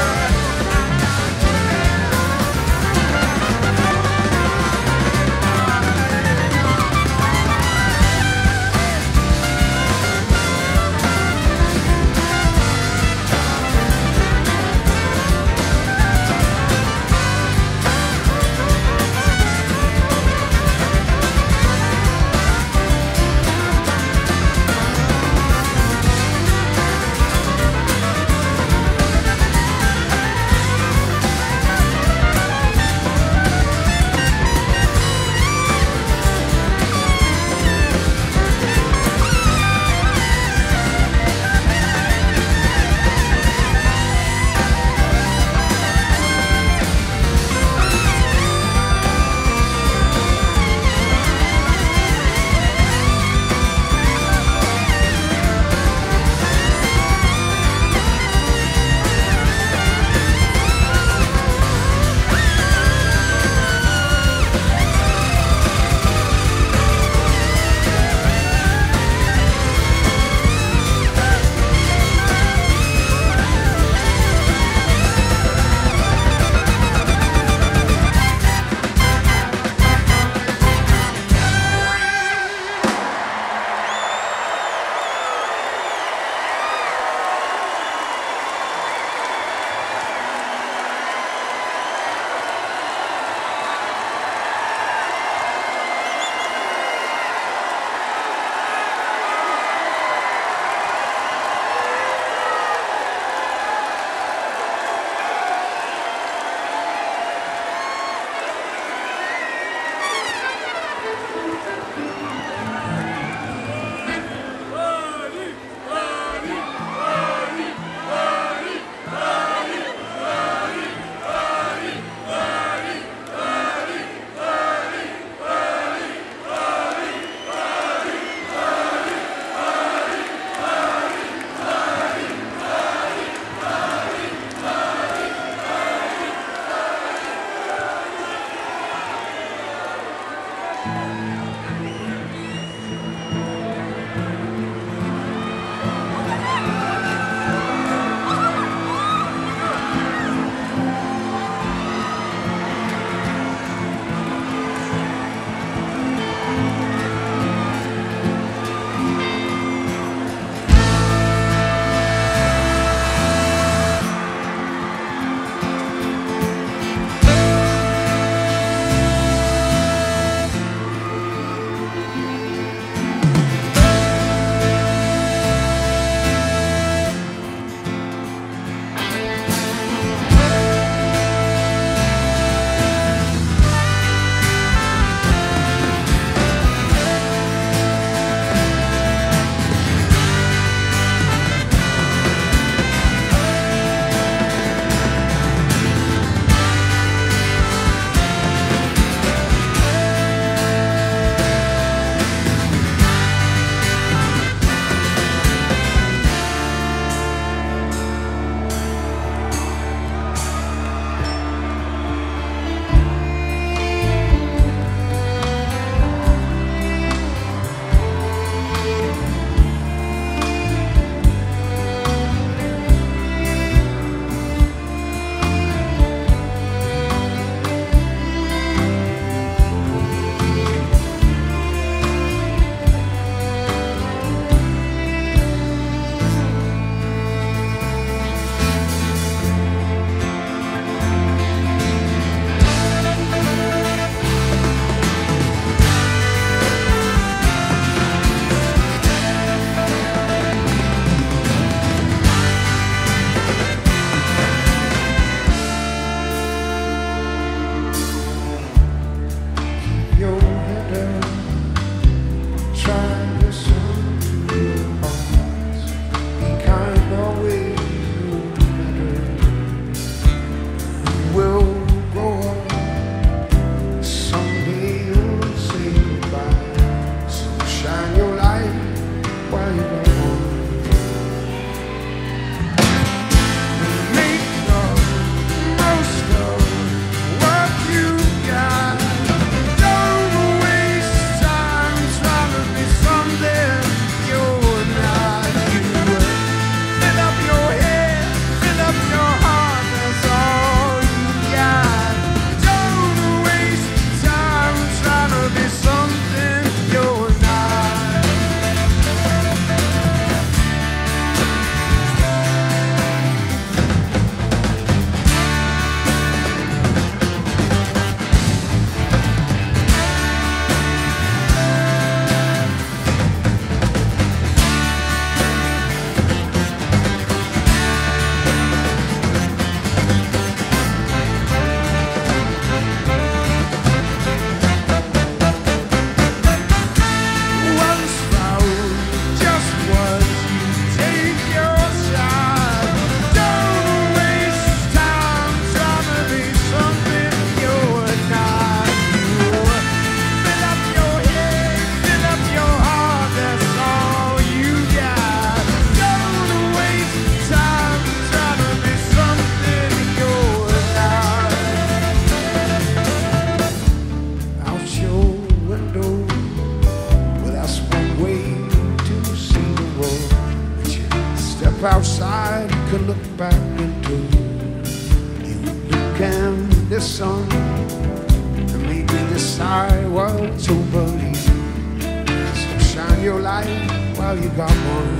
side, you can look back into you look and listen and maybe decide what to believe. So shine your light while you got one.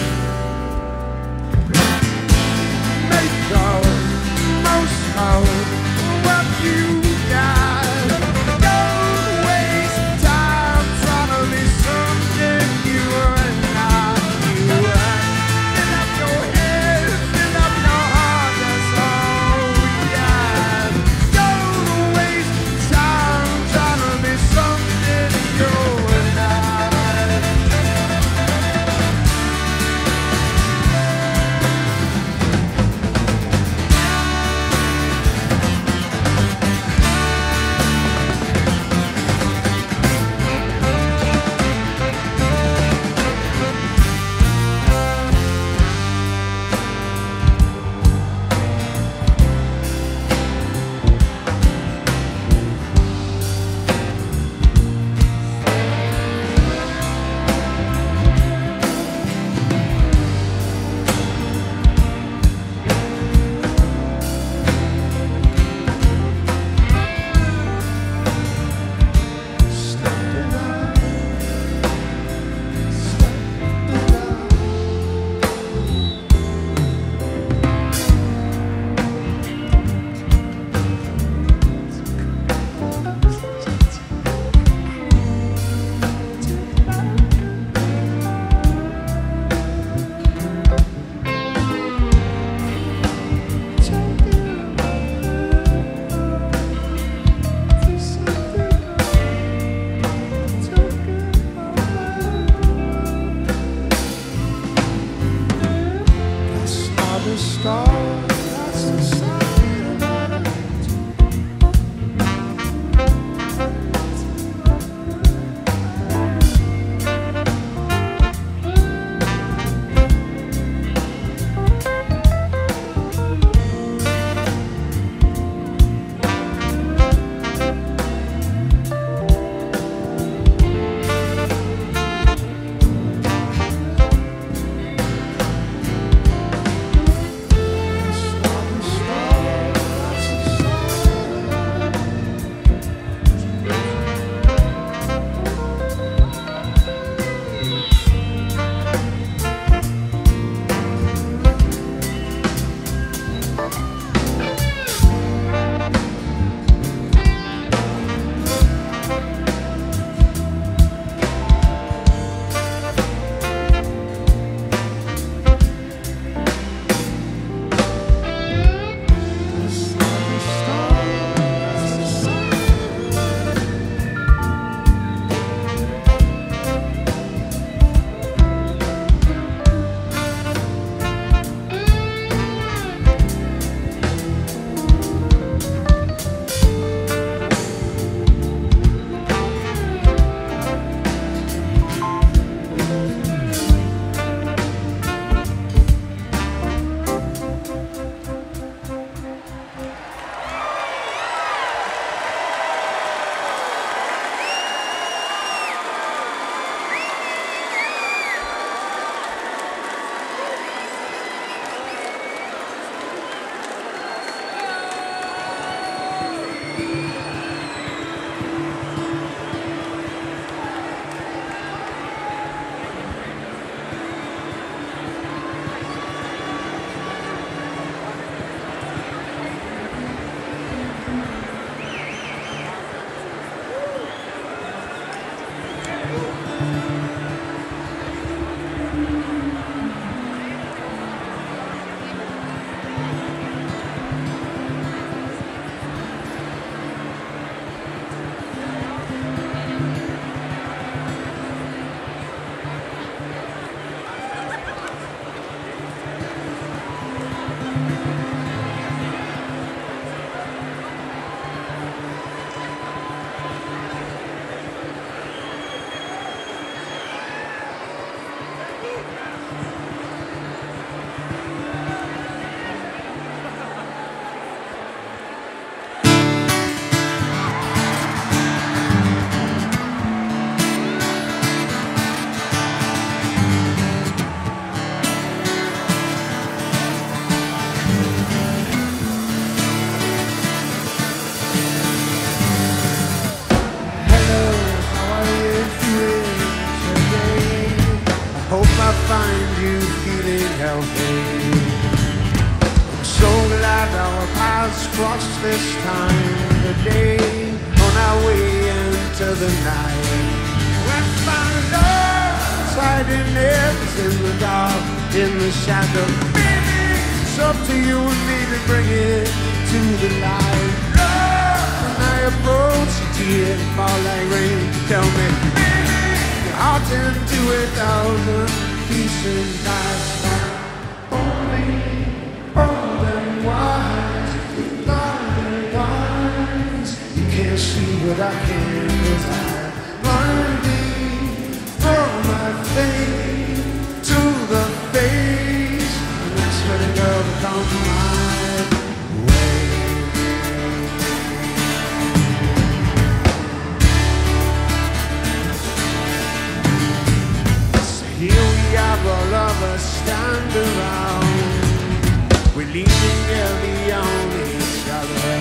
Make the most of what you got. Don't waste time trying to be something you are not. You are. Fill up your head, fill up your heart, that's all we got. Don't waste time trying to be something you are not. across this time of day on our way into the night. When my love's hiding there in the dark, in the shadow. Baby, it's up to you and me to bring it to the light. Love, when I approach, tears fall like rain. Tell me, baby, your heart into a thousand pieces. I stop only, only wise, blinded eyes. You can't see what I can, 'cause I blindly throw my faith to the face, and that's when the girl becomes my way. So here we have all of us stand around, we're leaning heavy on each other,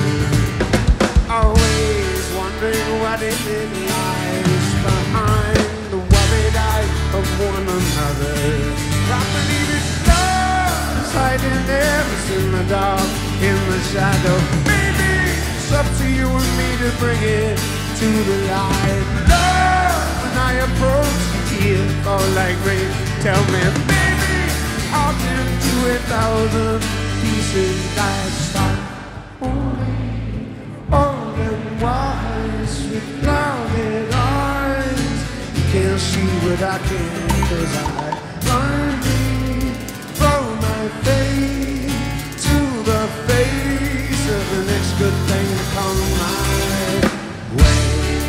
always wondering what it lies behind the worried eye of one another. I believe it's love is hiding there, it's in the dark, in the shadow. Baby, it's up to you and me to bring it to the light. Love, when I approach, tears fall like rain. Tell me, baby, I'll into a thousand pieces. I stop only, only wise with clouded eyes. You can't see what I can, 'cause I blindly throw my faith to the face of the next good thing to come my way.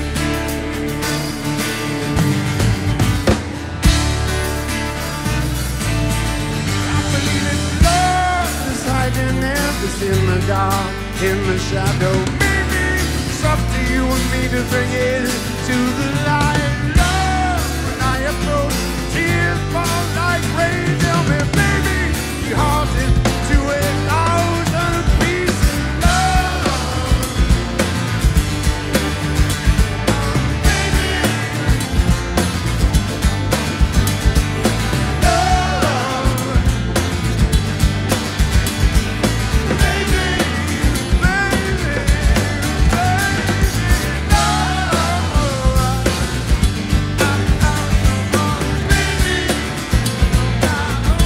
I believe it's love is hiding there, it's in the dark, in the shadow. Baby, it's up to you and me to bring it to the light. Love, when I approach, tears fall like rain. Tell me, baby, your heart into a thousand pieces. Love, baby, love, baby, baby, baby, love.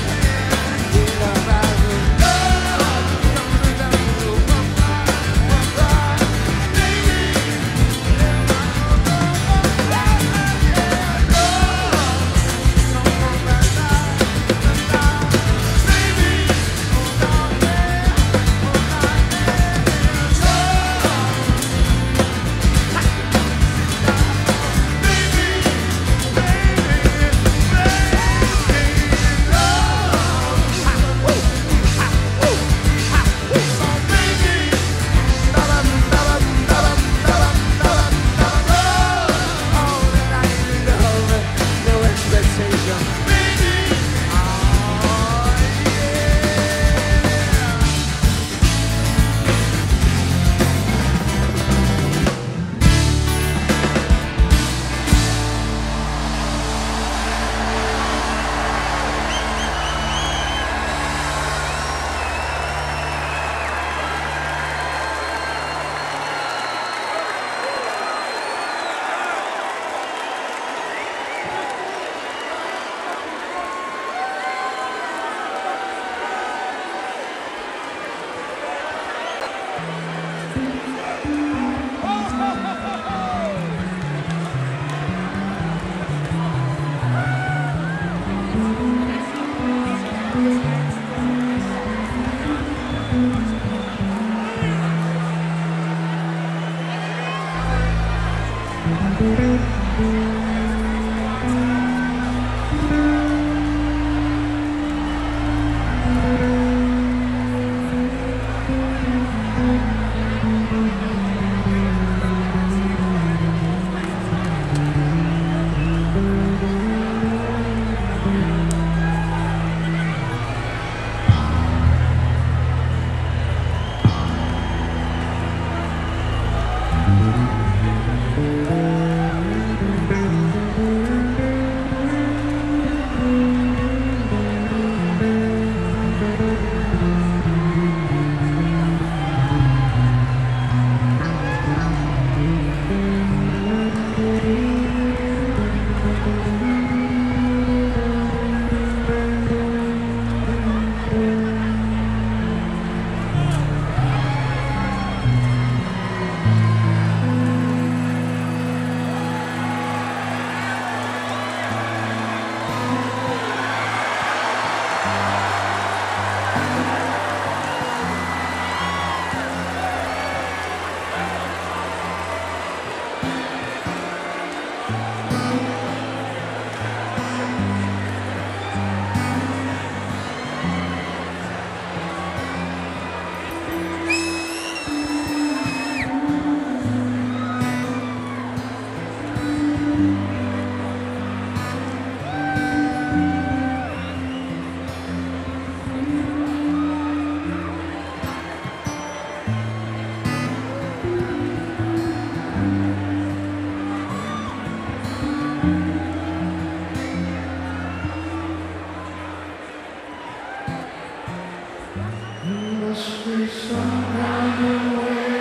must be some kind of way.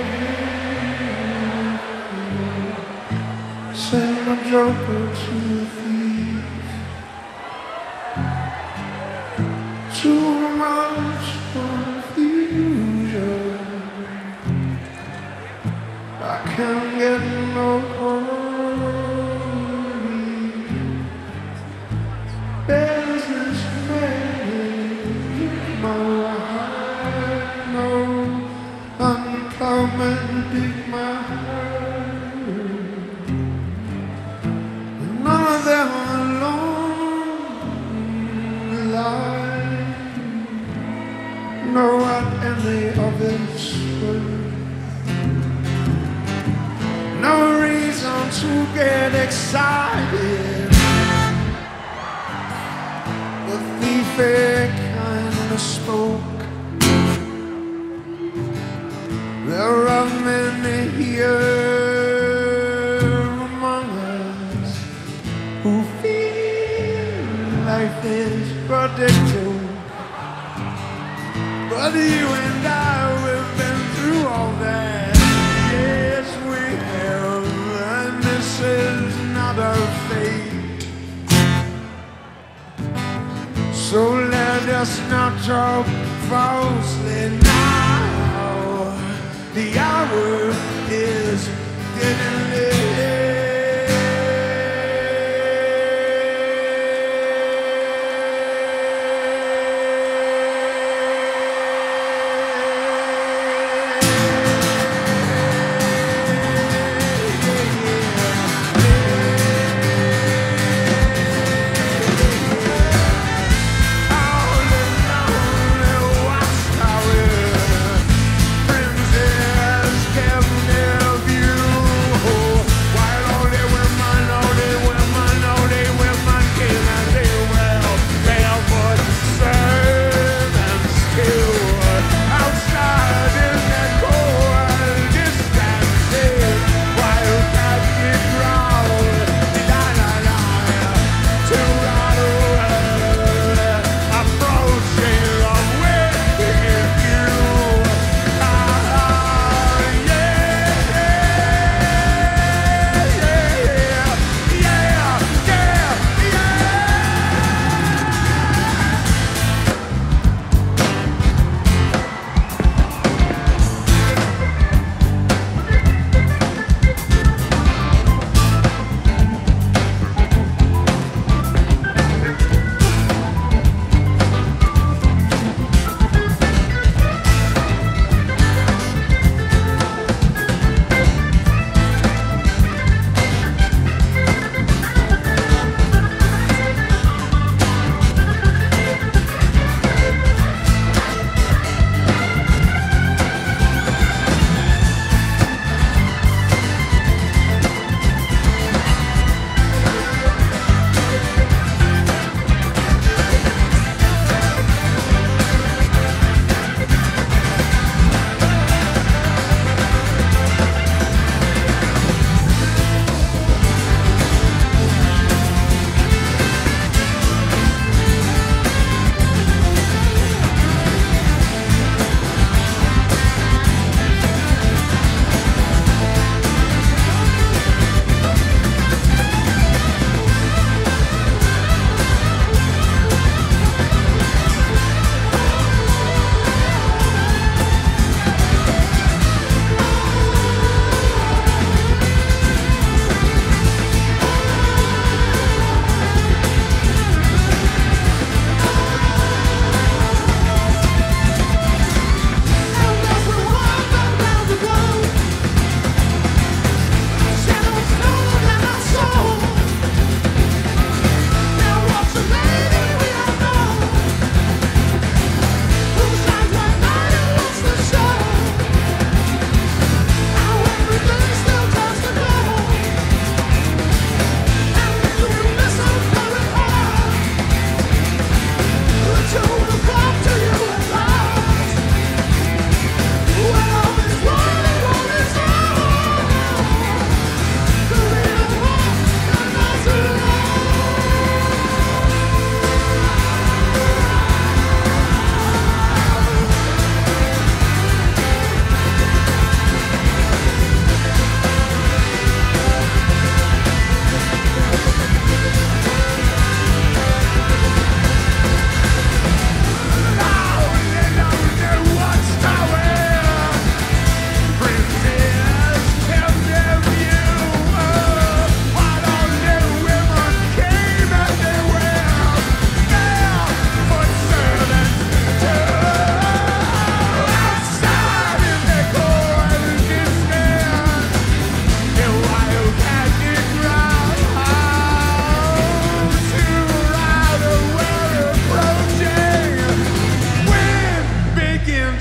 Send a joker to the thief. Too much confusion. I can't get no hurry. Businessman, my heart, no uncommon dig my heart. None of them alone alive know what any of it's worth. No reason to get excited. The thief kinda spoke. There are many here among us who feel life is but a joke. But you and I, we've been through all that. Yes, we have, and this is not our fate. So let us not talk falsely now. The hour is getting late.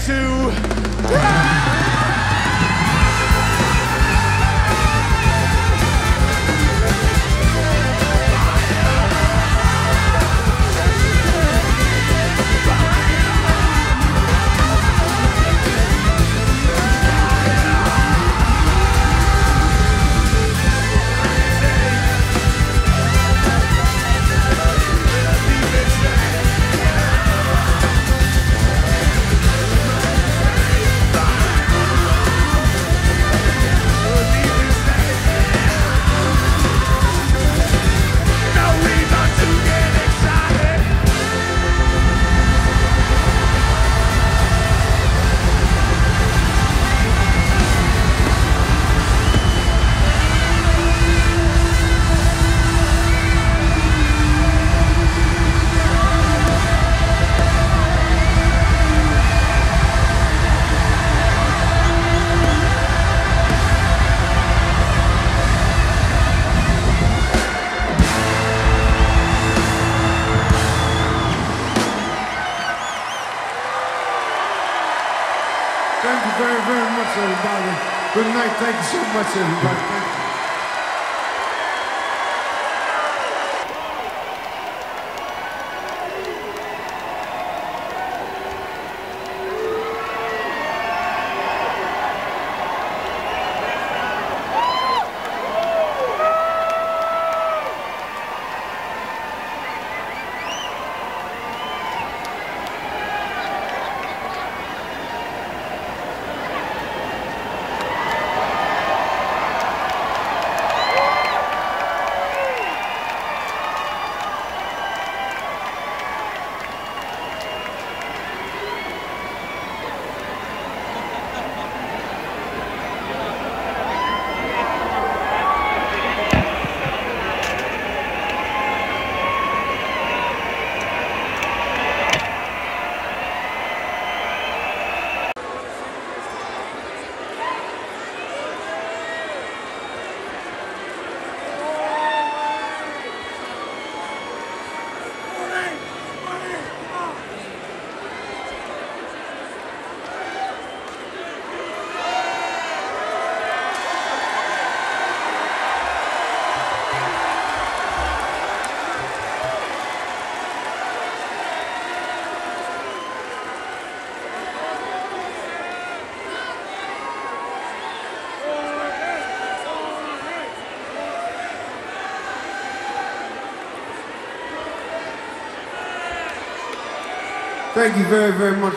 to. Thank you very, very much, everybody. Good night. Thank you so much, everybody. Thank you. Thank you very, very much.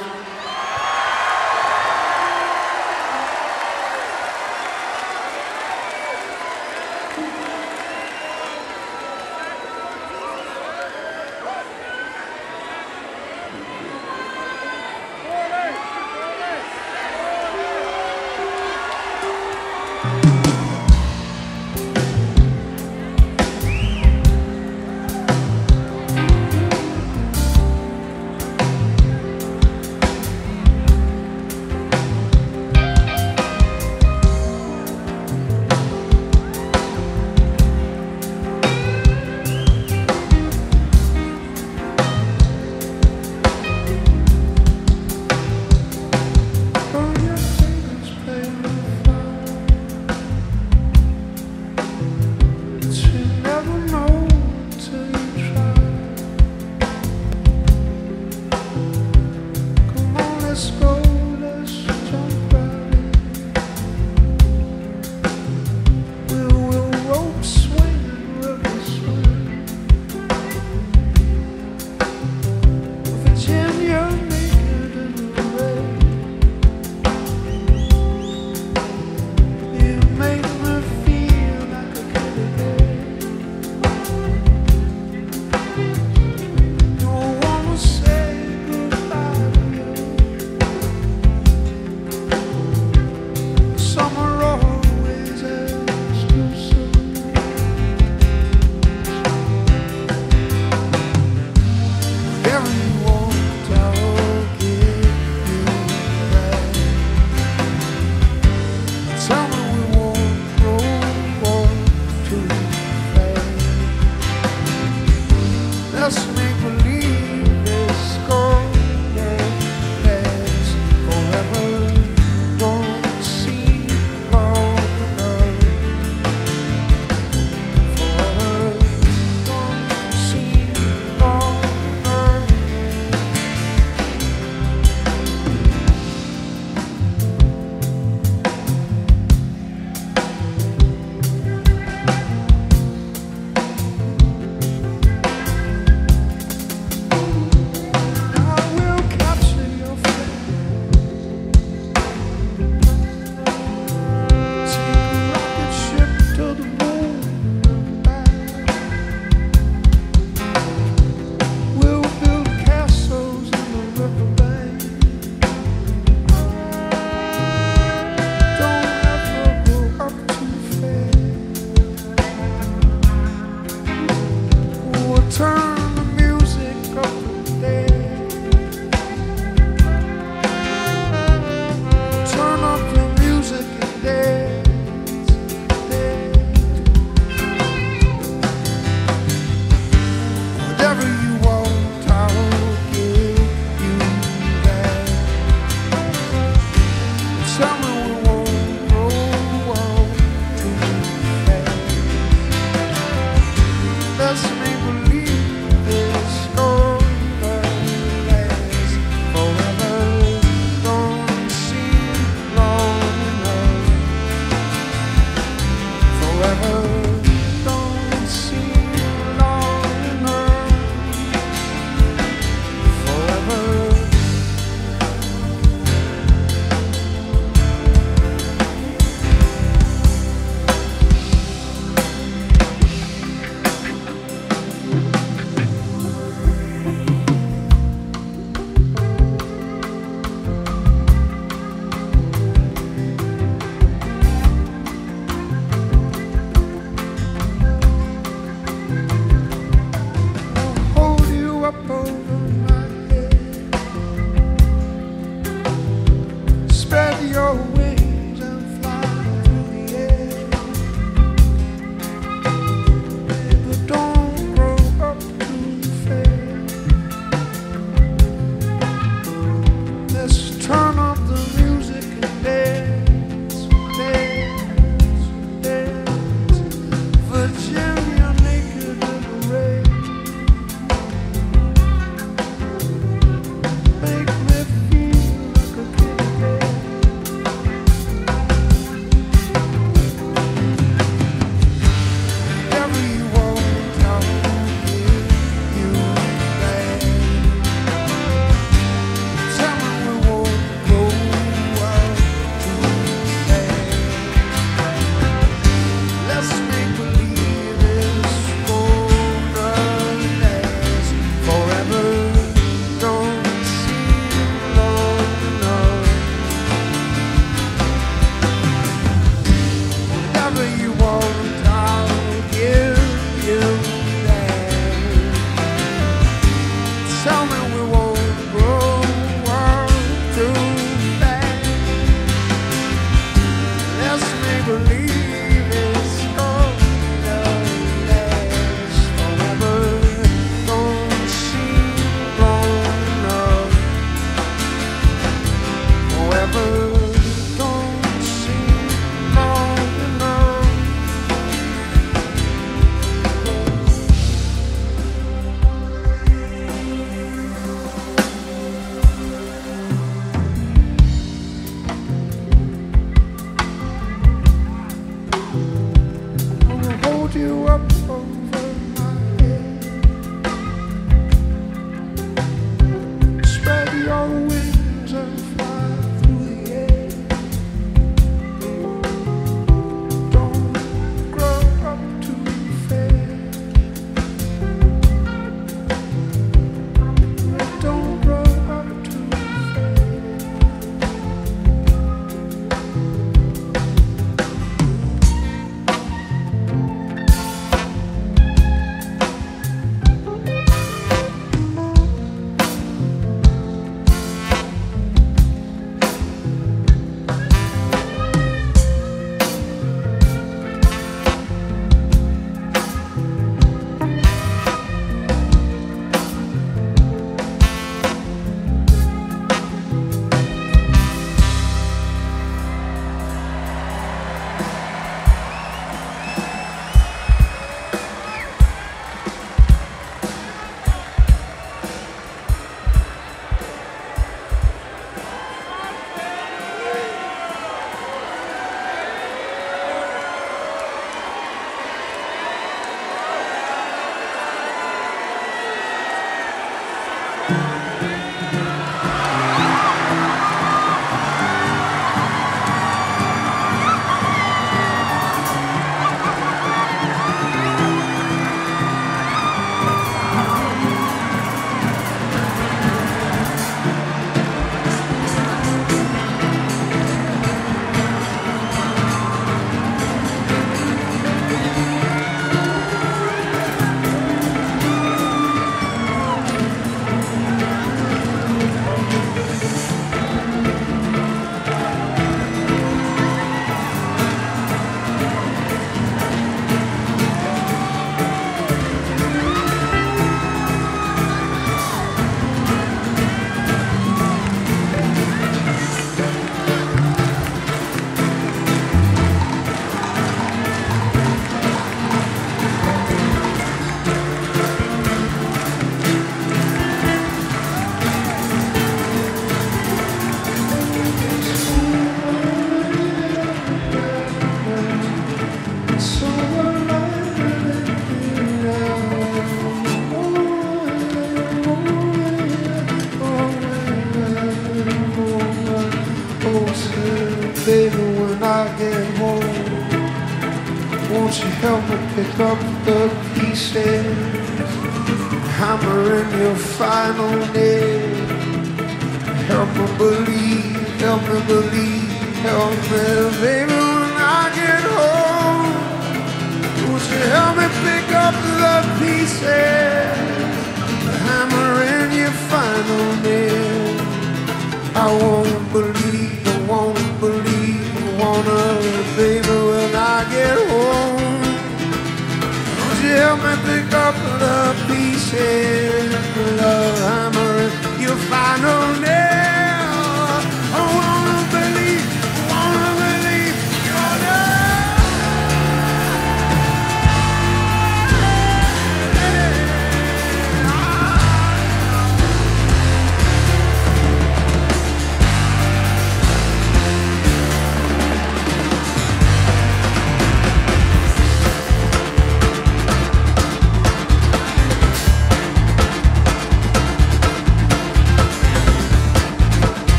baby, when I get home, won't you help me pick up the pieces, hammer in your final nail. Help me believe, help me believe, help me, baby, when I get home, won't you help me pick up the pieces, hammer in your final nail. I won't believe, I won't believe, I wanna, baby, when I get home, won't you help me pick up the pieces, love, hammer in your final nail.